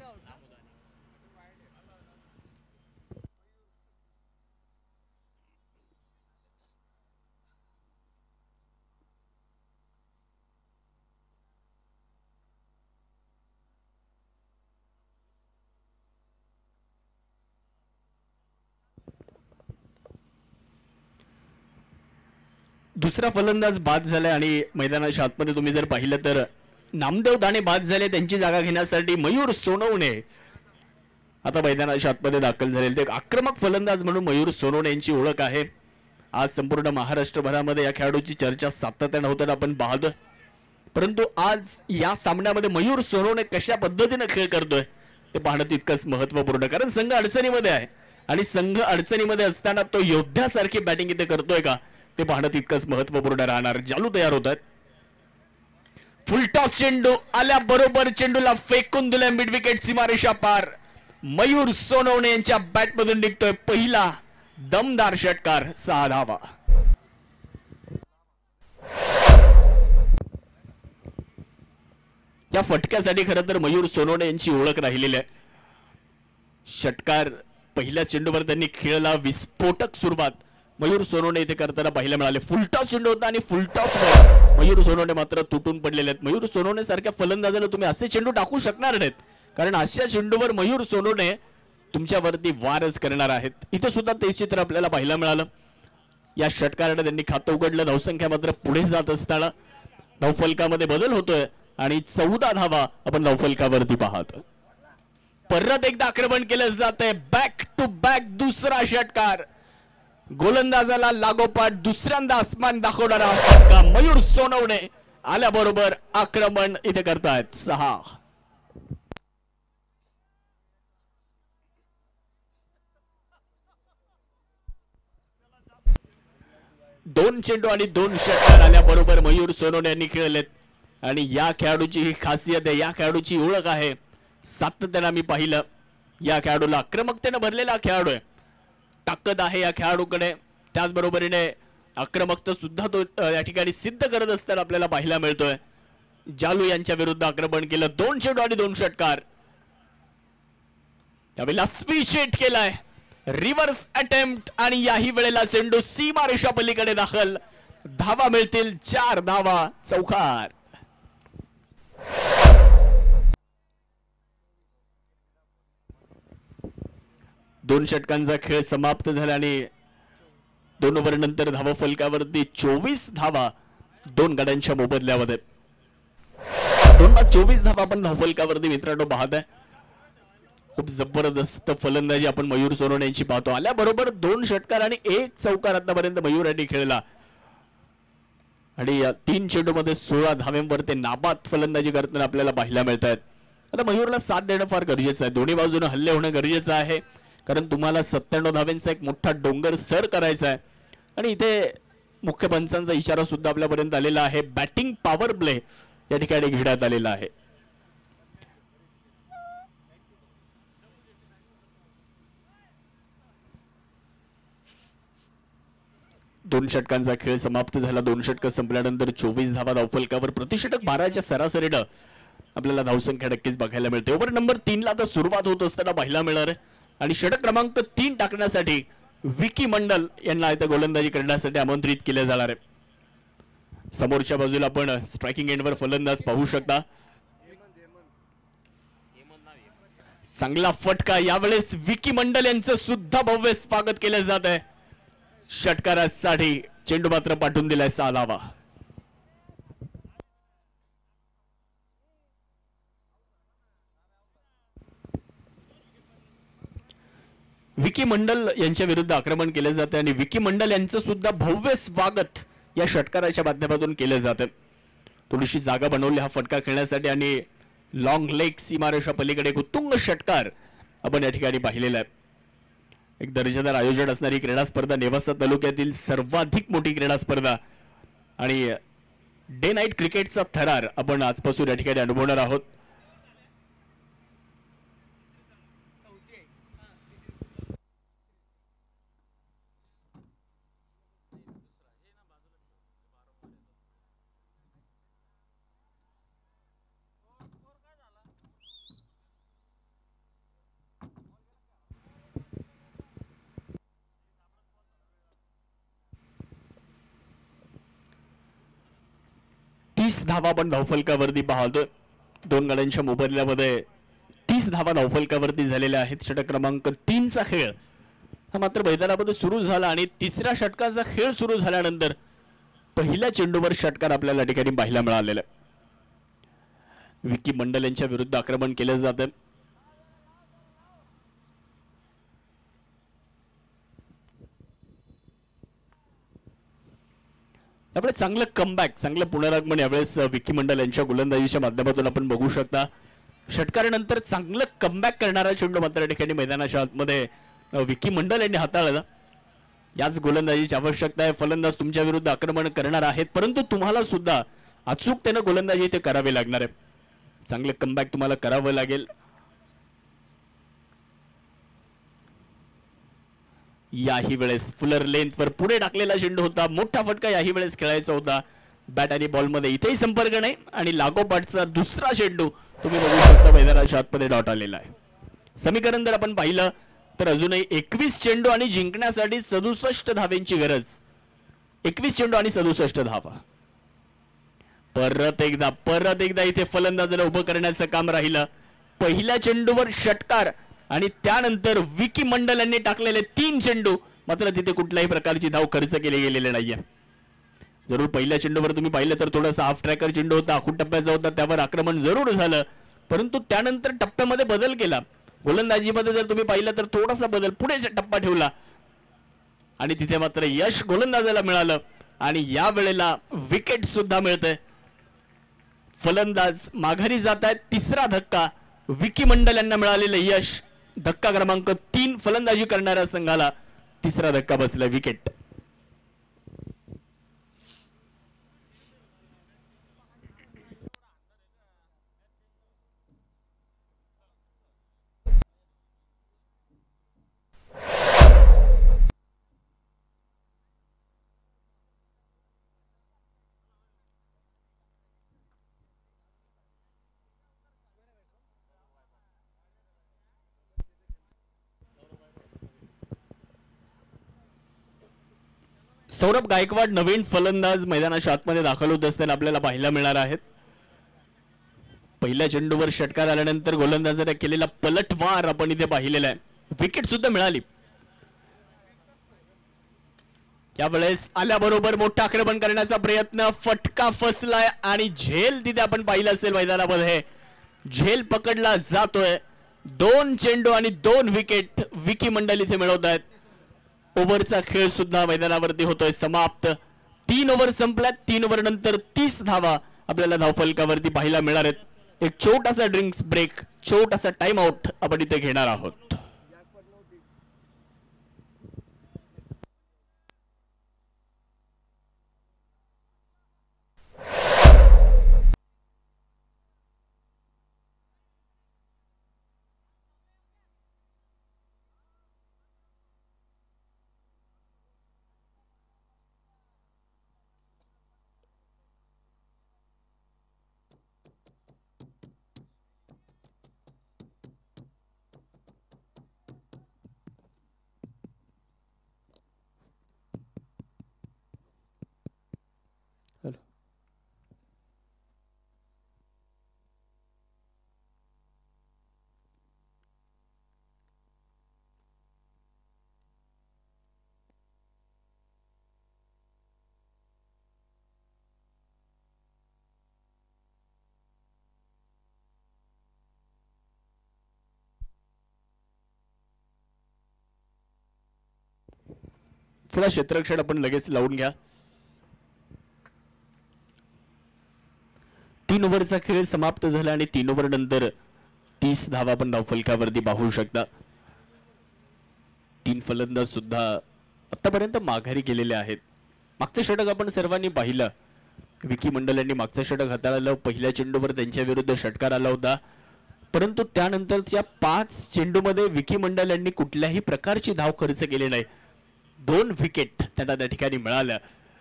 दुसरा फलंदाज बाद झालाय आणि मैदानाच्या आतमध्ये तुम्ही जर पाहिलं तर नामदेव दाणे बाद झाले. त्यांची जागा घेण्यासाठी मयूर सोनवणे आता मैदानाच्या आतमध्ये दाखल झाले. ते आक्रमक फलंदाज म्हणून मयूर सोनवणे यांची ओळख आहे. आज संपूर्ण महाराष्ट्रभरामध्ये या खेळाडूची चर्चा सातत्याने होताना आपण पाहतोय. परंतु आज या सामन्यामध्ये मयूर सोनवणे कशा पद्धतीने खेळ करतोय ते पाहणं तितकंच महत्वपूर्ण. कारण संघ अडचणीमध्ये आहे आणि संघ अडचणीमध्ये असताना तो योद्ध्यासारखी बॅटिंग इथे करतोय का ते पाहणं तितकंच महत्वपूर्ण राहणार. जालू तयार होतात. फुलटॉस चेंडू आल्या बरोबर चेंडूला फेकून दिलाय मिड विकेट सीमारेषा पार. मयूर सोनवणे यांच्या बॅट मधून निघतोय पहिला दमदार षटकार. सहा धावा. या फटक्यासाठी खरं तर मयूर सोनवणे यांची ओळख राहिलेली आहे. षटकार पहिल्या चेंडूवर त्यांनी खेळला. विस्फोटक सुरुवात मयूर सोनवणे इथे करताना पाहायला मिळाले. फुलटॉस चेंडू होता आणि फुलटॉस मयूर सोनवणे मात्र तुटून पडलेले आहेत. मयूर सोनवणे सारख्या फलंदाजाला तुम्ही असे चेंडू टाकू शकणार नाहीत कारण अशा चेंडूवर मयूर सोनवणे तुमच्यावरती वारच करणार आहेत. इथे सुद्धा तेच चित्र आपल्याला पाहायला मिळालं. या षटकाराने त्यांनी खातं उघडलं. धावसंख्या मात्र पुढे जात असताना धावफलकामध्ये बदल होतोय आणि चौदा धावा आपण धावफलकावरती पाहतो. परत एकदा आक्रमण केलं जातंय. बॅक टू बॅक दुसरा षटकार. गोलंदाजाला लागोपाठ दुसऱ्यांदा आसमान दाखवणारा फटका. मयूर सोनवणे आल्याबरोबर आक्रमण इथे करतायत. सहा. दोन चेंडू आणि दोन षटकार आल्याबरोबर मयूर सोनवणे यांनी खेळलेत आणि या खेळाडूची ही खासियत आहे. या खेळाडूची ओळख आहे. सातत्याने आम्ही पाहिलं या खेळाडूला आक्रमकतेने भरलेला खेळाडू आहे. ताकद आहे या खेळाडूकडे. त्याचबरोबरीने आक्रमकता सुद्धा तो या ठिकाणी सिद्ध करत असताना आपल्याला पाहायला मिळतोय. जालू यांच्या विरुद्ध आक्रमण केलं, दोन चेंडू आणि दोन षटकार. त्यावेळेला स्विच हिट केलाय, रिव्हर्स अटेम्प्ट आणि याही वेळेला चेंडू सीमारेषा पलीकडे दाखल. धावा मिळतील, चार धावा, चौकार. दोन षटकांचा खेळ समाप्त झाला आणि दोन ओव्हर नंतर धावा फलकावरती चोवीस धावा दोन गड्यांच्या मोबदल्यामध्ये. दोन बाद चोवीस धावा आपण धावफलकावरती मित्रांनो पाहत आहे. खूप जबरदस्त फलंदाजी आपण मयूर सोनवणे यांची पाहतो. आल्याबरोबर दोन षटकार आणि एक चौकार आतापर्यंत मयूर यांनी खेळला आणि या तीन चेंडू मध्ये सोळा धाव्यांवर ते नाबाद फलंदाजी करताना आपल्याला पाहायला मिळत आहेत. आता मयूरला साथ देणं फार गरजेचं आहे, दोन्ही बाजूने हल्ले होणं गरजेचं आहे, कारण तुम्हाला सत्त्याण्णव धाव्यांचा एक मोठा डोंगर सर करायचा आहे. आणि इथे मुख्य पंचांचा इशारा सुद्धा आपल्यापर्यंत आलेला आहे. बॅटिंग पॉवर प्ले या ठिकाणी घेण्यात आलेला आहे. दोन षटकांचा खेळ समाप्त झाला. दोन षटक संपल्यानंतर चोवीस धावा धावफलकावर, प्रतिषटक बाराच्या सरासरीनं आपल्याला धावसंख्या नक्कीच बघायला मिळते. ओव्हर नंबर तीन ला आता सुरुवात होत असताना पाहायला मिळणार आहे आणि षटक क्रमांक तीन टाकण्यासाठी विकी मंडल यांना इथे गोलंदाजी करण्यासाठी आमंत्रित केले जाणार आहे. समोरच्या बाजूला आपण स्ट्रायकिंग एंडवर फलंदाज पाहू शकता. चांगला फटका, यावेळेस विकी मंडल यांचं सुद्धा भव्य स्वागत केलं जात आहे. षटकारासाठी चेंडू मात्र पाठवून दिलाय सहा धावा. विकी मंडल यांच्या विरुद्ध आक्रमण केले जाते आणि विकी मंडल यांचं सुद्धा भव्य स्वागत या षटकाराच्या माध्यमातून केलं जातं. थोडीशी जागा बनवली हा फटका खेळण्यासाठी आणि लॉंग लेग सीमारेषा पलीकडे एक उत्तुंग षटकार आपण या ठिकाणी पाहिलेला आहे. एक दर्जेदार आयोजन असणारी क्रीडा स्पर्धा, नेवासा तालुक्यातील सर्वाधिक मोठी क्रीडा स्पर्धा आणि डे नाईट क्रिकेटचा थरार आपण आजपासून या ठिकाणी अनुभवणार आहोत. तीस धावा आपण धावफलकावरती पाहतोय. दोन गड्यांच्या मोबदल्यामध्ये तीस धावा धावफलकावरती झालेल्या आहेत. षटक क्रमांक तीन चा खेळ हा मात्र मैदानामध्ये सुरू झाला आणि तिसऱ्या षटकाचा खेळ सुरू झाल्यानंतर पहिल्या चेंडूवर षटकार आपल्याला ठिकाणी पाहायला मिळालेला आहे. विकी मंडल यांच्या विरुद्ध आक्रमण केलं जातं. त्यामुळे चांगलं कमबॅक, चांगलं पुनरागमन यावेळेस विकी मंडल यांच्या गोलंदाजीच्या माध्यमातून आपण बघू शकता. षटकारानंतर चांगलं कमबॅक करणारा चेंडू मात्र ठिकाणी मैदानाच्या आतमध्ये विकी मंडल यांनी हाताळला. याच गोलंदाजीची आवश्यकता आहे. फलंदाज तुमच्या विरुद्ध आक्रमण करणार आहेत, परंतु तुम्हाला सुद्धा अचूकतेने गोलंदाजी ते करावे लागणार आहे. चांगलं कमबॅक तुम्हाला करावं लागेल. याही वेळेस फुलर लेंथवर पुढे टाकलेला चेंडू होता. मोठा फटका याही वेळेस खेळायचा होता. बॅट आणि बॉल मध्ये इथेही संपर्क नाही आणि लागोपाठचा दुसरा चेंडू तुम्ही बघू शकता मैदानाच्या आतमध्ये डॉट आलेला आहे. समीकरण जर आपण पाहिलं तर अजूनही एकवीस चेंडू आणि जिंकण्यासाठी सदुसष्ट धाव्यांची गरज. एकवीस चेंडू आणि सदुसष्ट धावा. परत एकदा परत एकदा इथे फलंदाजाला उभं करण्याचं काम राहिलं. पहिल्या चेंडूवर षटकार आणि त्यानंतर विकी मंडल यांनी टाकलेले तीन चेंडू, मात्र तिथे कुठल्याही प्रकारची धाव खर्च केली गेलेली नाहीये. जरूर पहिल्या चेंडूवर तुम्ही पाहिलं तर थोडासा हाफ ट्रॅकर चेंडू होता, आखूड टप्प्याचा होता, त्यावर आक्रमण जरूर झालं, परंतु त्यानंतर टप्प्यामध्ये बदल केला. गोलंदाजीमध्ये जर तुम्ही पाहिलं तर थोडासा बदल, पुढे टप्पा ठेवला आणि तिथे मात्र यश गोलंदाजाला मिळालं आणि या वेळेला विकेट सुद्धा मिळते. फलंदाज माघारी जात आहेत. तिसरा धक्का विकी मंडल यांना मिळालेलं यश. धक्का क्रमांक तीन फलंदाजी करणाऱ्या संघाला तिसरा धक्का बसला, विकेट. सौरभ गायकवाड नवीन फलंदाज मैदानाच्या आतमध्ये दाखल होत असताना आपल्याला पाहायला मिळणार आहेत. पहिल्या चेंडूवर षटकार आल्यानंतर गोलंदाजाने केलेला पलटवार आपण इथे पाहिलेला आहे. विकेट सुद्धा मिळाली. यावेळेस आल्याबरोबर मोठं आक्रमण करण्याचा प्रयत्न, फटका फसलाय आणि झेल तिथे आपण पाहिलं असेल मैदानामध्ये. झेल पकडला जातोय. दोन चेंडू आणि दोन विकेट विकी मंडल इथे मिळवत आहेत. ओव्हरचा खेळ सुद्धा मैदानावरती होतोय समाप्त. तीन ओव्हर संपल्यात. तीन ओव्हर नंतर तीस धावा आपल्याला धावफलकावरती पाहायला मिळणार आहेत. एक छोटासा ड्रिंक्स ब्रेक, छोटासा टाइम आउट आपण इथे घेणार आहोत. चला क्षेत्ररक्षण आपण लगेच लावून घ्या. तीन ओव्हरचा खेळ समाप्त झाला आणि तीन ओव्हर नंतर तीस धावा आपण धावफलकावरती पाहू शकता. तीन फलंदाज सुद्धा आतापर्यंत माघारी गेलेले आहेत. मागचं षटक आपण सर्वांनी पाहिलं. विकी मंडल यांनी मागचं षटक हाताळलं. पहिल्या चेंडूवर त्यांच्या विरुद्ध षटकार आला होता, परंतु त्यानंतरच्या पाच चेंडूमध्ये विकी मंडल यांनी कुठल्याही प्रकारची धाव खर्च केली नाही. दोन विकेट त्यांना त्या ठिकाणी मिळाल्या.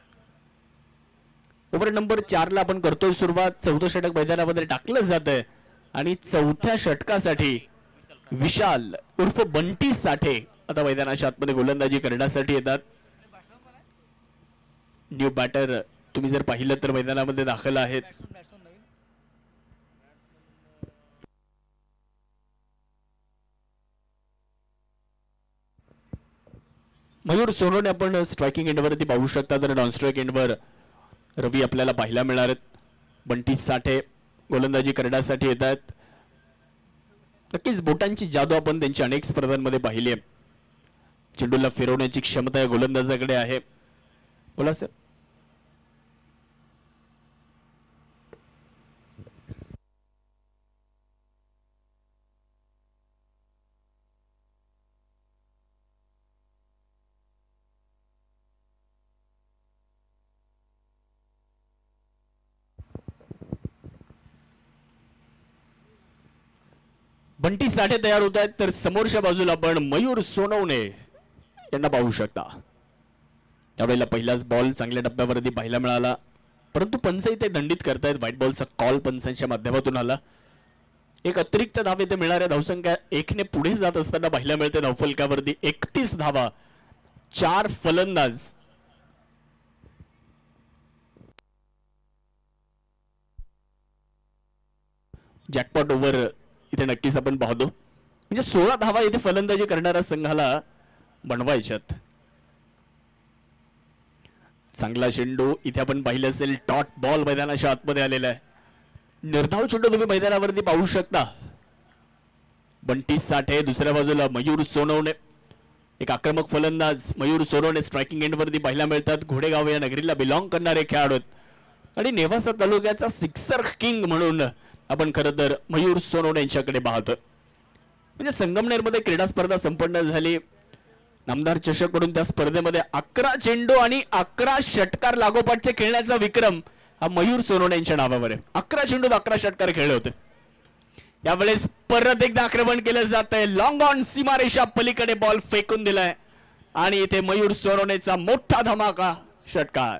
ओव्हर नंबर चार ला आपण करतोय सुरुवात. चौथं षटक मैदानामध्ये टाकलं जात आहे आणि चौथ्या षटकासाठी विशाल उर्फ बंटी साठे आता मैदानाच्या आतमध्ये गोलंदाजी करण्यासाठी येतात. न्यू बॅटर तुम्ही जर पाहिलं तर मैदानामध्ये दाखल आहेत. मयूर सोनवणे आपण स्ट्रायकिंग एंडवरती पाहू शकता, तर नॉन स्ट्राईक एंडवर रवी आपल्याला पाहायला मिळणार आहेत. बंटी साठे गोलंदाजी करण्यासाठी येत आहेत. नक्कीच बोटांची जादू आपण त्यांची अनेक स्पर्धांमध्ये पाहिली आहे. चेंडूला फिरवण्याची क्षमता या गोलंदाजाकडे आहे. बोला सर. बंटी साठे तयार होत आहेत, तर समोरच्या बाजूला आपण मयूर सोनवणे यांना पाहू शकता. त्यावेळेला पहिलाच बॉल चांगल्या टप्प्यावरती पाहायला मिळाला, परंतु पंच इथे दंडित करतायत. व्हाईट बॉलचा कॉल पंचांच्या माध्यमातून आला. एक अतिरिक्त धाव इथे मिळणाऱ्या धावसंख्या एकने पुढे जात असताना पाहायला मिळते धावफलकावरती. एकतीस धावा, चार फलंदाज. जॅकपॉट ओव्हर इथे नक्कीच आपण पाहतो. म्हणजे सोळा धावा इथे फलंदाजी करणाऱ्या संघाला बनवायच्यात. चांगला चेंडू इथे आपण पाहिलं असेल. डॉट बॉल मैदानाच्या आतमध्ये आलेला आहे. निर्धाव चेंडू तुम्ही मैदानावरती पाहू शकता. बंटी साठे, दुसऱ्या बाजूला मयूर सोनवणे. एक आक्रमक फलंदाज मयूर सोनवणे स्ट्रायकिंग एंडवरती पाहायला मिळतात. घोडेगाव या नगरीला बिलॉंग करणारे खेळाडू आहेत आणि नेवासा तालुक्याचा सिक्सर किंग म्हणून आपण खरं तर मयूर सोनवणे यांच्याकडे पाहतो. म्हणजे संगमनेरमध्ये क्रीडा स्पर्धा संपन्न झाली. नामदार चषक म्हणून त्या स्पर्धेमध्ये अकरा चेंडू आणि अकरा षटकार लागोपाठचे खेळण्याचा विक्रम हा मयूर सोनवणे यांच्या नावावर आहे. अकरा चेंडू अकरा षटकार खेळले होते. यावेळेस परत एकदा आक्रमण केलं जात आहे. लॉंग ऑन सीमारेषा पलीकडे बॉल फेकून दिलाय आणि इथे मयूर सोनवणेचा मोठा धमाका षटकार.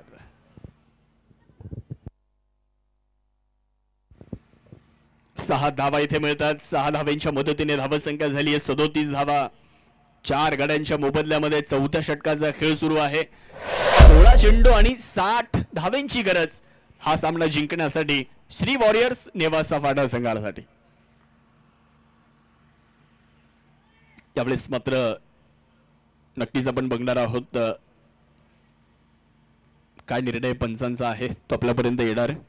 सहा धावा इथे मिळतात. सहा धाव्यांच्या मदतीने धावसंख्या झाली आहे सदोतीस धावा. चार गड्यांच्या मोबदल्यामध्ये चौथ्या षटकाचा खेळ सुरू आहे. सोळा चेंडू आणि साठ धावेंची गरज हा सामना जिंकण्यासाठी श्री वॉरियर्स नेवासा फाटा संघासाठी. त्यावेळेस मात्र नक्कीच आपण बघणार आहोत काय निर्णय पंचांचा आहे तो आपल्यापर्यंत येणार आहे.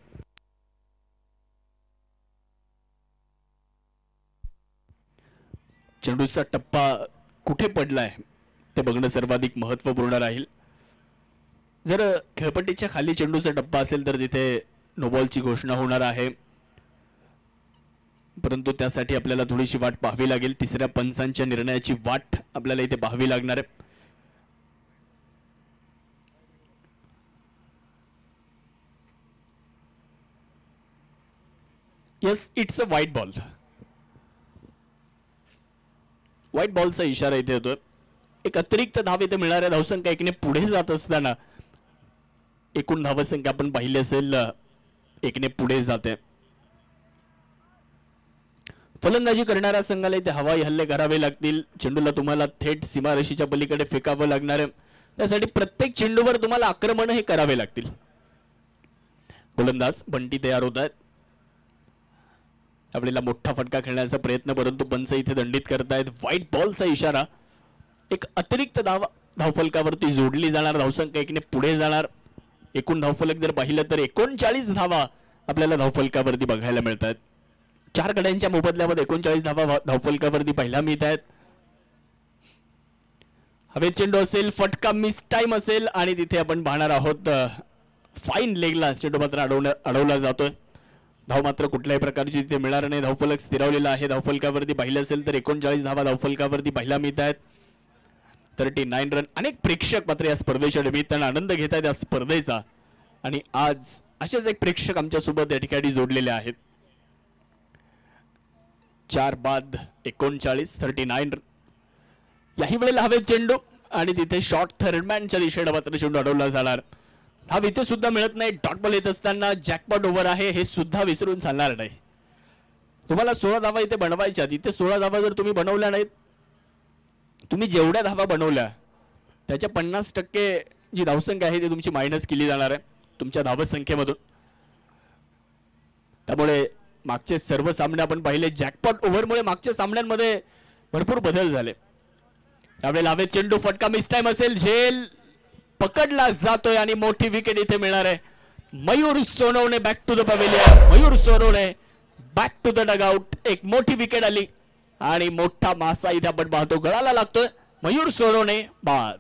चेंडूचा टप्पा कुठे पडलाय ते बघणं सर्वाधिक महत्त्वपूर्ण राहील. जर खेळपट्टीच्या खाली चेंडूचा टप्पा असेल तर तिथे नो बॉलची घोषणा होणार आहे, परंतु त्यासाठी आपल्याला थोडीशी वाट पाहावी लागेल. तिसऱ्या पंचांच्या निर्णयाची वाट आपल्याला इथे पाहावी लागणार आहे. Yes, it's a white ball. White बॉलचा इशारा इथे होतो. एक अतिरिक्त धाव इथे मिळणाऱ्या धावसंख्या एकने पुढे जात असताना एकूण धावसंख्या आपण पाहिली असेल एकने पुढे जाते. फलंदाजी करणाऱ्या संघाला इथे हवाई हल्ले करावे लागतील. चेंडूला तुम्हाला थेट सीमारेषेच्या पलीकडे फेकावं लागणार आहे. त्यासाठी प्रत्येक चेंडूवर तुम्हाला आक्रमण हे करावे लागतील. गोलंदाज बंटी तयार होत आहेत. आपल्याला मोठा फटका खेळण्याचा प्रयत्न, परंतु पंच इथे दंडित करतायत. व्हाईट बॉलचा इशारा. एक अतिरिक्त धाव धावफलकावरती जोडली जाणार. धावसंख्या एकने पुढे जाणार. एकूण धावफलक जर पाहिलं तर एकोणचाळीस धावा आपल्याला धावफलकावरती बघायला मिळत आहेत. चार गड्यांच्या मोबदल्यामध्ये एकोणचाळीस धावा धावफलकावरती पाहायला मिळत आहेत. हवेत चेंडू असेल, फटका मिस टाइम असेल आणि तिथे आपण पाहणार आहोत फाईन लेगला चेंडू मात्र अडवण्या अडवला जातोय. धाव मात्र कुठल्याही प्रकारची तिथे मिळणार नाही. धावफलक स्थिरावलेला आहे. धावफलकावरती पाहिलं असेल तर एकोणचाळीस धावा धावफलकावरती पाहायला मिळत आहेत. Thirty nine run. अनेक प्रेक्षक मात्र या स्पर्धेच्या निमित्तानं आनंद घेत आहेत या स्पर्धेचा, आणि आज असेच एक प्रेक्षक आमच्या सोबत या ठिकाणी जोडलेले आहेत. चार बाद एकोणचाळीस, थर्टी नाईन रन. याही वेळेला हवेत चेंडू आणि तिथे शॉर्ट थर्डमॅनच्या दिशेने मात्र चेंडू अडवला जाणार. धाव इथे सुद्धा मिळत नाही. डॉट बॉल येत असताना जॅकपॉट ओव्हर आहे हे सुद्धा विसरून चालणार नाही. तुम्हाला सोळा धावा इथे बनवायच्या. इथे सोळा धावा जर तुम्ही बनवल्या नाहीत, तुम्ही जेवढ्या धावा बनवल्या त्याच्या पन्नास टक्के जी धावसंख्या आहे ती तुमची मायनस केली जाणार आहे तुमच्या धावसंख्येमधून. त्यामुळे मागचे सर्व सामने आपण पाहिले, जॅकपॉट ओव्हरमुळे मागच्या सामन्यांमध्ये भरपूर बदल झाले. त्यावेळेला हवेत चेंडू, फटका मिस टाइम असेल, झेल पकडला जातोय आणि मोठी विकेट इथे मिळणार आहे. Mayur Sonawane back to the pavilion. Mayur Sonawane back to the dugout. एक मोठी विकेट आली आणि मोठा मासा इथे आपण पाहतो गळाला लागतोय. मयूर सोनवणे बाद.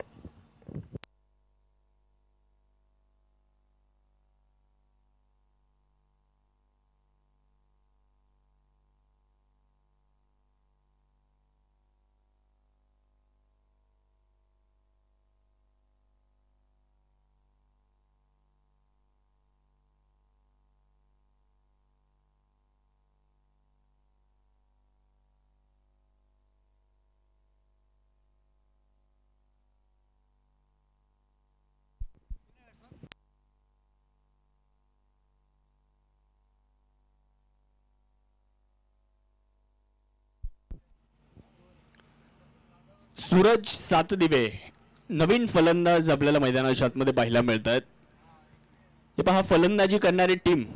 सूरज सातदिवे नवीन फलंदाज आपल्याला मैदानाच्या आतमध्ये पाहायला मिळत आहेत. हे पहा, फलंदाजी करणारी टीम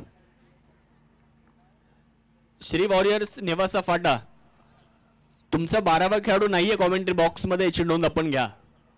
श्री वॉरियर्स नेवासा फाटा. तुमचा बारावा खेळाडू नाहीये कॉमेंट्री बॉक्स मध्ये, याची नोंद आपण घ्या.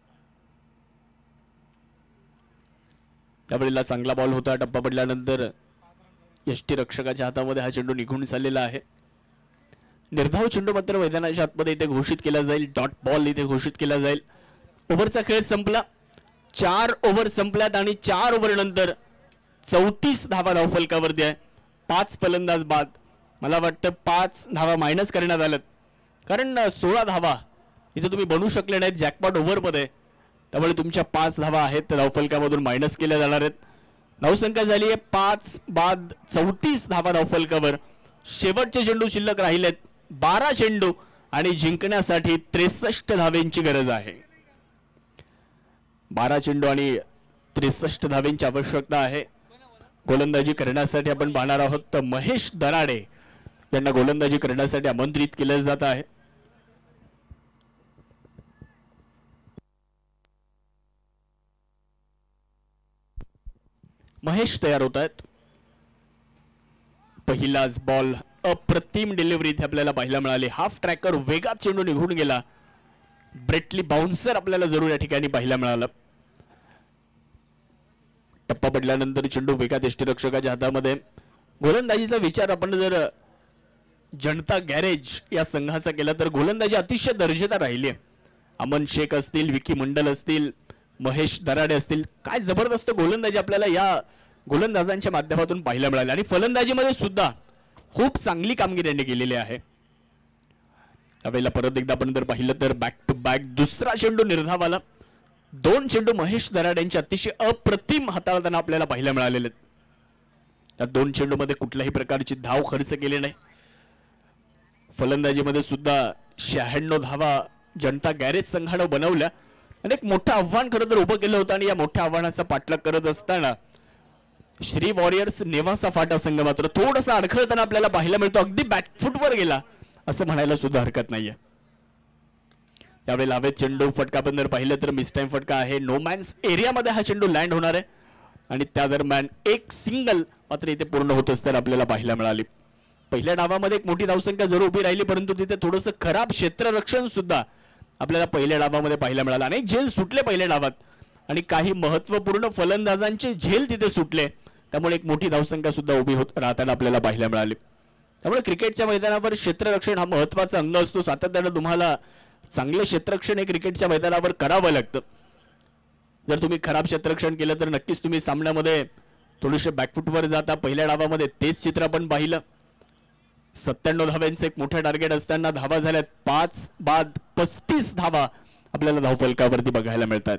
त्यावेळेला चांगला बॉल होता. टप्पा पडल्यानंतर यष्टी रक्षकाच्या हातामध्ये हा चेंडू निघून चाललेला आहे. निर्धाव चेंडू मात्र मैदानाच्या आतमध्ये इथे घोषित केला जाईल. डॉट बॉल इथे घोषित केला जाईल. ओव्हरचा खेळ संपला. चार ओव्हर संपल्यात आणि चार ओव्हर नंतर चौतीस धावा धावफलकावरती आहे. पाच फलंदाज बाद. मला वाटतं पाच धावा मायनस करण्यात आल्यात, कारण सोळा धावा इथे तुम्ही बनवू शकले नाहीत जॅकपॉट ओव्हरमध्ये. त्यामुळे तुमच्या पाच धावा आहेत त्या धावफलकामधून मायनस केल्या जाणार आहेत. धावसंख्या झाली आहे पाच बाद चौतीस धावा धावफलकावर. शेवटचे चेंडू शिल्लक राहिलेत बारा चेंडू आणि जिंकण्यासाठी त्रेसष्ट धावेंची गरज आहे. बारा चेंडू आणि त्रेसष्ट धावेंची आवश्यकता आहे. गोलंदाजी करण्यासाठी आपण पाहणार आहोत तर महेश दराडे यांना गोलंदाजी करण्यासाठी आमंत्रित केले जात आहे. महेश तयार होत आहेत. पहिलाच बॉल अप्रतिम डिलिव्हरी इथे आपल्याला पाहायला मिळाली. हाफ ट्रॅकर वेगात चेंडू निघून गेला. ब्रेटली बाउन्सर आपल्याला जरूर या ठिकाणी पाहायला मिळाला. टप्पा पडल्यानंतर चेंडू वेगात यष्टीरक्षकाच्या हातामध्ये. गोलंदाजीचा विचार आपण जर जनता गॅरेज या संघाचा केला तर गोलंदाजी अतिशय दर्जेदार राहिली आहे. अमन शेख असतील, विकी मंडल असतील, महेश दराडे असतील, काय जबरदस्त गोलंदाजी आपल्याला या गोलंदाजांच्या माध्यमातून पाहायला मिळाली. आणि फलंदाजीमध्ये सुद्धा खूप चांगली कामगिरी यांनी केलेली आहे. त्यावेळेला परत एकदा आपण जर पाहिलं तर बॅक टू बॅक दुसरा चेंडू निर्धावाला. दोन चेंडू महेश दराड यांचे अतिशय अप्रतिम हाताळताना आपल्याला पाहायला मिळालेले आहेत. त्या दोन चेंडू मध्ये कुठल्याही प्रकारची धाव खर्च केली नाही. फलंदाजीमध्ये सुद्धा शहाण्णव धावा जनता गॅरेज संघानं बनवल्या आणि एक मोठं आव्हान खरं तर उभं केलं होतं. आणि या मोठ्या आव्हानाचा पाठलाग करत असताना श्री वॉरियर्स नेवासा फाटा संघ मात्र थोडासा अडखळताना आपल्याला पाहायला मिळतो. अगदी बॅकफुटवर गेला असं म्हणायला सुद्धा हरकत नाहीये. त्यावेळेला हवेत चेंडू फटका पण जर पाहिलं तर मिस टाइम फटका आहे. नो मॅन्स एरियामध्ये हा चेंडू लँड होणार आहे आणि त्या दरम्यान एक सिंगल मात्र इथे पूर्ण होत असताना आपल्याला पाहायला मिळाली. पहिल्या डावामध्ये एक मोठी धावसंख्या जरूर उभी राहिली परंतु तिथे थोडंसं खराब क्षेत्ररक्षण सुद्धा आपल्याला पहिल्या डावामध्ये पाहायला मिळालं. अनेक झेल सुटले पहिल्या डावात आणि काही महत्वपूर्ण फलंदाजांचे झेल तिथे सुटले. त्यामुळे एक मोठी धावसंख्या सुद्धा उभी होत राहताना आपल्याला पाहायला मिळाली. त्यामुळे क्रिकेटच्या मैदानावर क्षेत्ररक्षण हा महत्वाचा अंग असतो. सातत्यानं तुम्हाला चांगले क्षेत्ररक्षण हे क्रिकेटच्या मैदानावर करावं लागतं. जर तुम्ही खराब क्षेत्ररक्षण केलं तर नक्कीच तुम्ही सामन्यामध्ये थोडेसे बॅकफुटवर जाता. पहिल्या डावामध्ये तेच चित्र आपण पाहिलं. सत्त्याण्णव धाव्यांचे एक मोठं टार्गेट असताना धावा झाल्यात पाच बाद पस्तीस धावा आपल्याला धावफलकावरती बघायला मिळतात.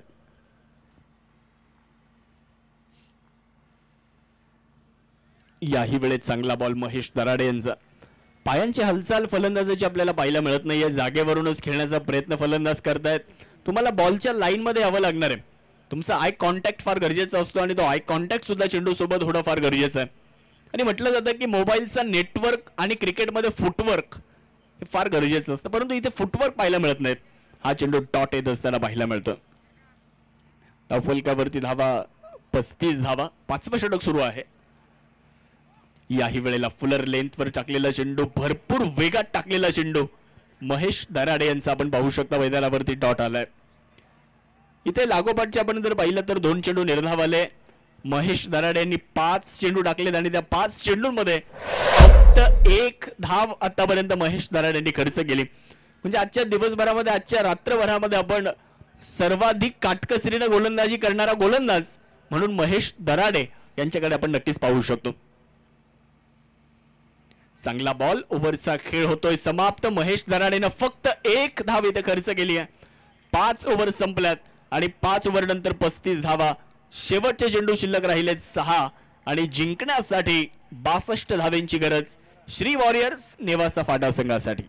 याही वेळेत चांगला बॉल महेश दराडे यांचा. पायांची हालचाल फलंदाजाची आपल्याला पाहायला मिळत नाहीये. जागेवरूनच खेळण्याचा प्रयत्न फलंदाज करतायत. तुम्हाला बॉलच्या लाईन मध्ये यावं लागणार आहे. तुमचा आय कॉन्टॅक्ट फार गरजेचा असतो आणि तो आय कॉन्टॅक्ट सुद्धा चेंडू सोबत होणं फार गरजेचं आहे. आणि म्हटलं जातं की मोबाईलचा नेटवर्क आणि क्रिकेटमध्ये फुटवर्क हे फार गरजेचं असतं परंतु इथे फुटवर्क पाहायला मिळत नाहीत. हा चेंडू डॉट येत असताना पाहायला मिळतं. धावफलकावरती धावा पस्तीस धावा. पाचवं षटक सुरू आहे. याही वेळेला फुलर लेंथवर टाकलेला चेंडू, भरपूर वेगात टाकलेला चेंडू महेश दराडे यांचा आपण पाहू शकता मैदानावरती डॉट आलाय. इथे लागोपाठचे आपण जर पाहिलं तर दोन चेंडू निर्धावाले. महेश दराडे यांनी पाच चेंडू टाकलेत आणि त्या पाच चेंडूंमध्ये फक्त एक धाव आतापर्यंत महेश दराडे यांनी खर्च केली. म्हणजे आजच्या दिवसभरामध्ये आजच्या रात्रभरामध्ये आपण सर्वाधिक काटकसरीने गोलंदाजी करणारा गोलंदाज म्हणून महेश दराडे यांच्याकडे आपण नक्कीच पाहू शकतो. चांगला बॉल. ओव्हरचा खेळ होतोय समाप्त. महेश दराडेनं फक्त एक धाव इथे खर्च केली आहे. पाच ओव्हर संपल्यात आणि पाच ओव्हर नंतर पस्तीस धावा. शेवटचे चेंडू शिल्लक राहिलेत सहा आणि जिंकण्यासाठी बासष्ट धावेंची गरज श्री वॉरियर्स नेवासा फाटा संघासाठी.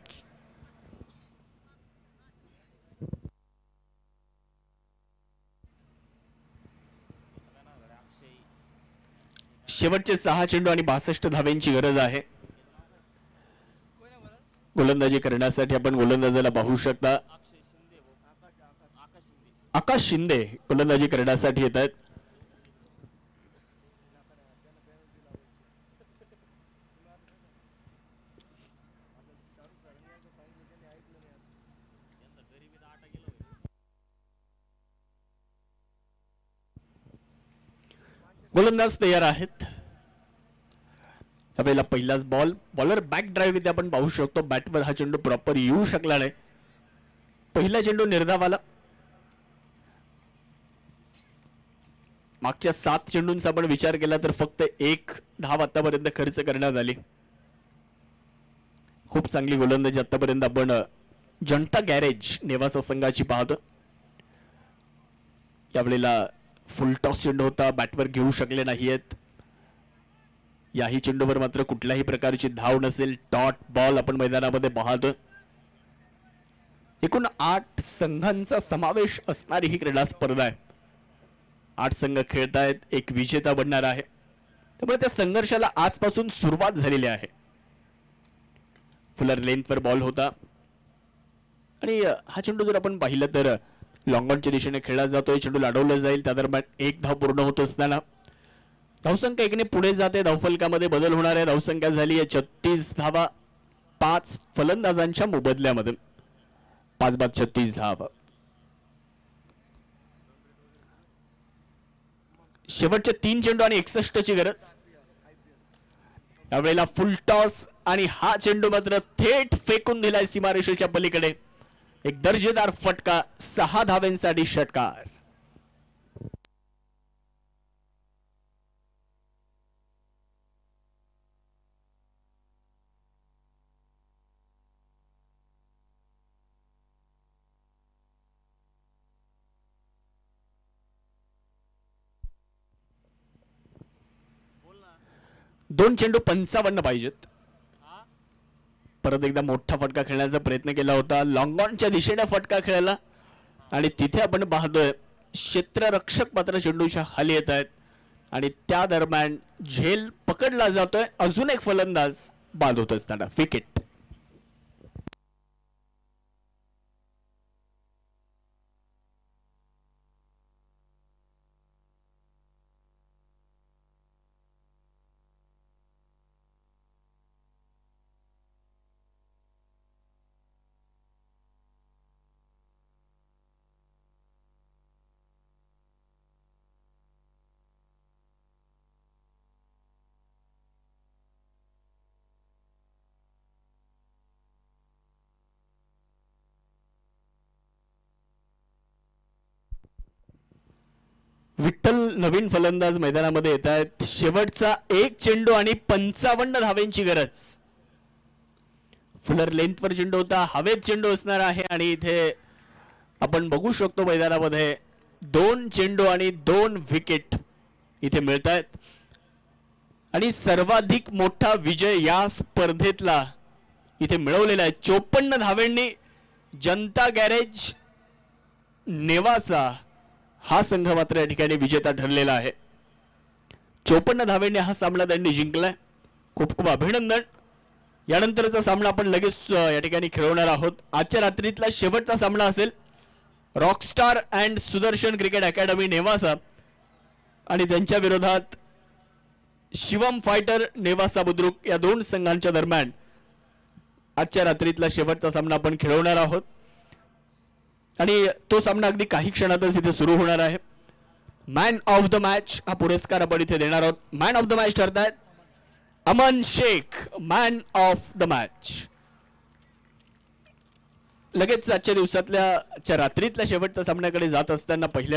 शेवटचे सहा चेंडू आणि बासष्ट धावेंची गरज आहे. गोलंदाजी करण्यासाठी आपण गोलंदाजाला पाहू शकता. आकाश शिंदे गोलंदाजी करण्यासाठी येत आहेत. गोलंदाज तयार आहेत. त्यावेळेला पहिलाच बॉल. बॉलर बॅक ड्राईव्ह इथे आपण पाहू शकतो. बॅटवर हा चेंडू प्रॉपर येऊ शकला नाही. पहिला चेंडू निर्धावाला. मागच्या सात चेंडूंचा आपण विचार केला तर फक्त एक धाव आतापर्यंत खर्च करण्यात आली. खूप चांगली गोलंदाजी आतापर्यंत आपण जनता गॅरेज नेवासा संघाची पाहतो. यावेळेला फुल टॉस चेंडू होता. बॅटवर घेऊ शकले नाहीयेत. याही चेंडूवर मात्र कुठल्याही प्रकारची धाव नसेल. डॉट बॉल आपण मैदानामध्ये पाहतो. एकूण आठ संघांचा समावेश असणारी ही क्रीडा स्पर्धा आहे. आठ संघ खेळतायत. एक विजेता बनणार आहे. त्यामुळे त्या संघर्षाला आजपासून सुरुवात झालेली आहे. फुलर लेंथवर बॉल होता आणि हा चेंडू जर आपण पाहिलं तर लॉंग ऑनच्या दिशेने खेळला जातोय. चेंडू लाडवला जाईल. त्या दरम्यान एक धाव पूर्ण होत असताना धावसंख्या एकने पुढे जाते. धावफलकामध्ये बदल होणार आहे. धावसंख्या झाली आहे छत्तीस धावा पाच फलंदाजांच्या मोबदल्यामध्ये. पाच बाद छत्तीस धावा. शेवटचे तीन चेंडू आणि एकसष्ट ची गरज. यावेळेला फुल टॉस आणि हा चेंडू मात्र थेट फेकून दिलाय सीमारेषेच्या पलीकडे. एक दर्जेदार फटका. सहा धाव्यांसाठी षटकार. दोन चेंडू पंचावन्न पाहिजेत. परत एकदा मोठा फटका खेळण्याचा प्रयत्न केला होता. लॉंग ऑनच्या दिशेने फटका खेळायला आणि तिथे आपण पाहतोय क्षेत्ररक्षक मात्र चेंडूच्या खाली येत आहेत आणि त्या दरम्यान झेल पकडला जातोय. अजून एक फलंदाज बाद होत असताना विकेट. विठ्ठल नवीन फलंदाज मैदानामध्ये येत आहेत. शेवटचा एक चेंडू आणि पंचावन्न धावेंची गरज. फुलर लेंथवर चेंडू होता. हवेत चेंडू असणार आहे आणि इथे आपण बघू शकतो मैदानामध्ये दोन चेंडू आणि दोन विकेट इथे मिळत आहेत. आणि सर्वाधिक मोठा विजय या स्पर्धेतला इथे मिळवलेला आहे. चोपन्न धावेंनी जनता गॅरेज नेवासा हा संघ मात्र या ठिकाणी विजेता ठरलेला आहे. चोपन्न धावेंनी हा सामना त्यांनी जिंकलाय. खूप खूप अभिनंदन. यानंतरचा सामना आपण लगेच या ठिकाणी खेळवणार आहोत. आजच्या रात्रीतला शेवटचा सामना असेल rockstar and Sudarshan cricket academy Nevasa आणि त्यांच्या विरोधात शिवम फायटर नेवासा बुद्रुक या दोन संघांच्या दरम्यान आजच्या रात्रीतला शेवटचा सामना आपण खेळवणार आहोत आणि तो सामना अगदी काही क्षणातच इथे सुरू होणार आहे. मॅन ऑफ द मॅच हा पुरस्कार आपण इथे देणार आहोत. मॅन ऑफ द मॅच ठरतायत Aman Shaikh. Man of the match. लगेच आजच्या दिवसातल्या रात्रीतल्या शेवटच्या सामन्याकडे जात असताना पहिल्या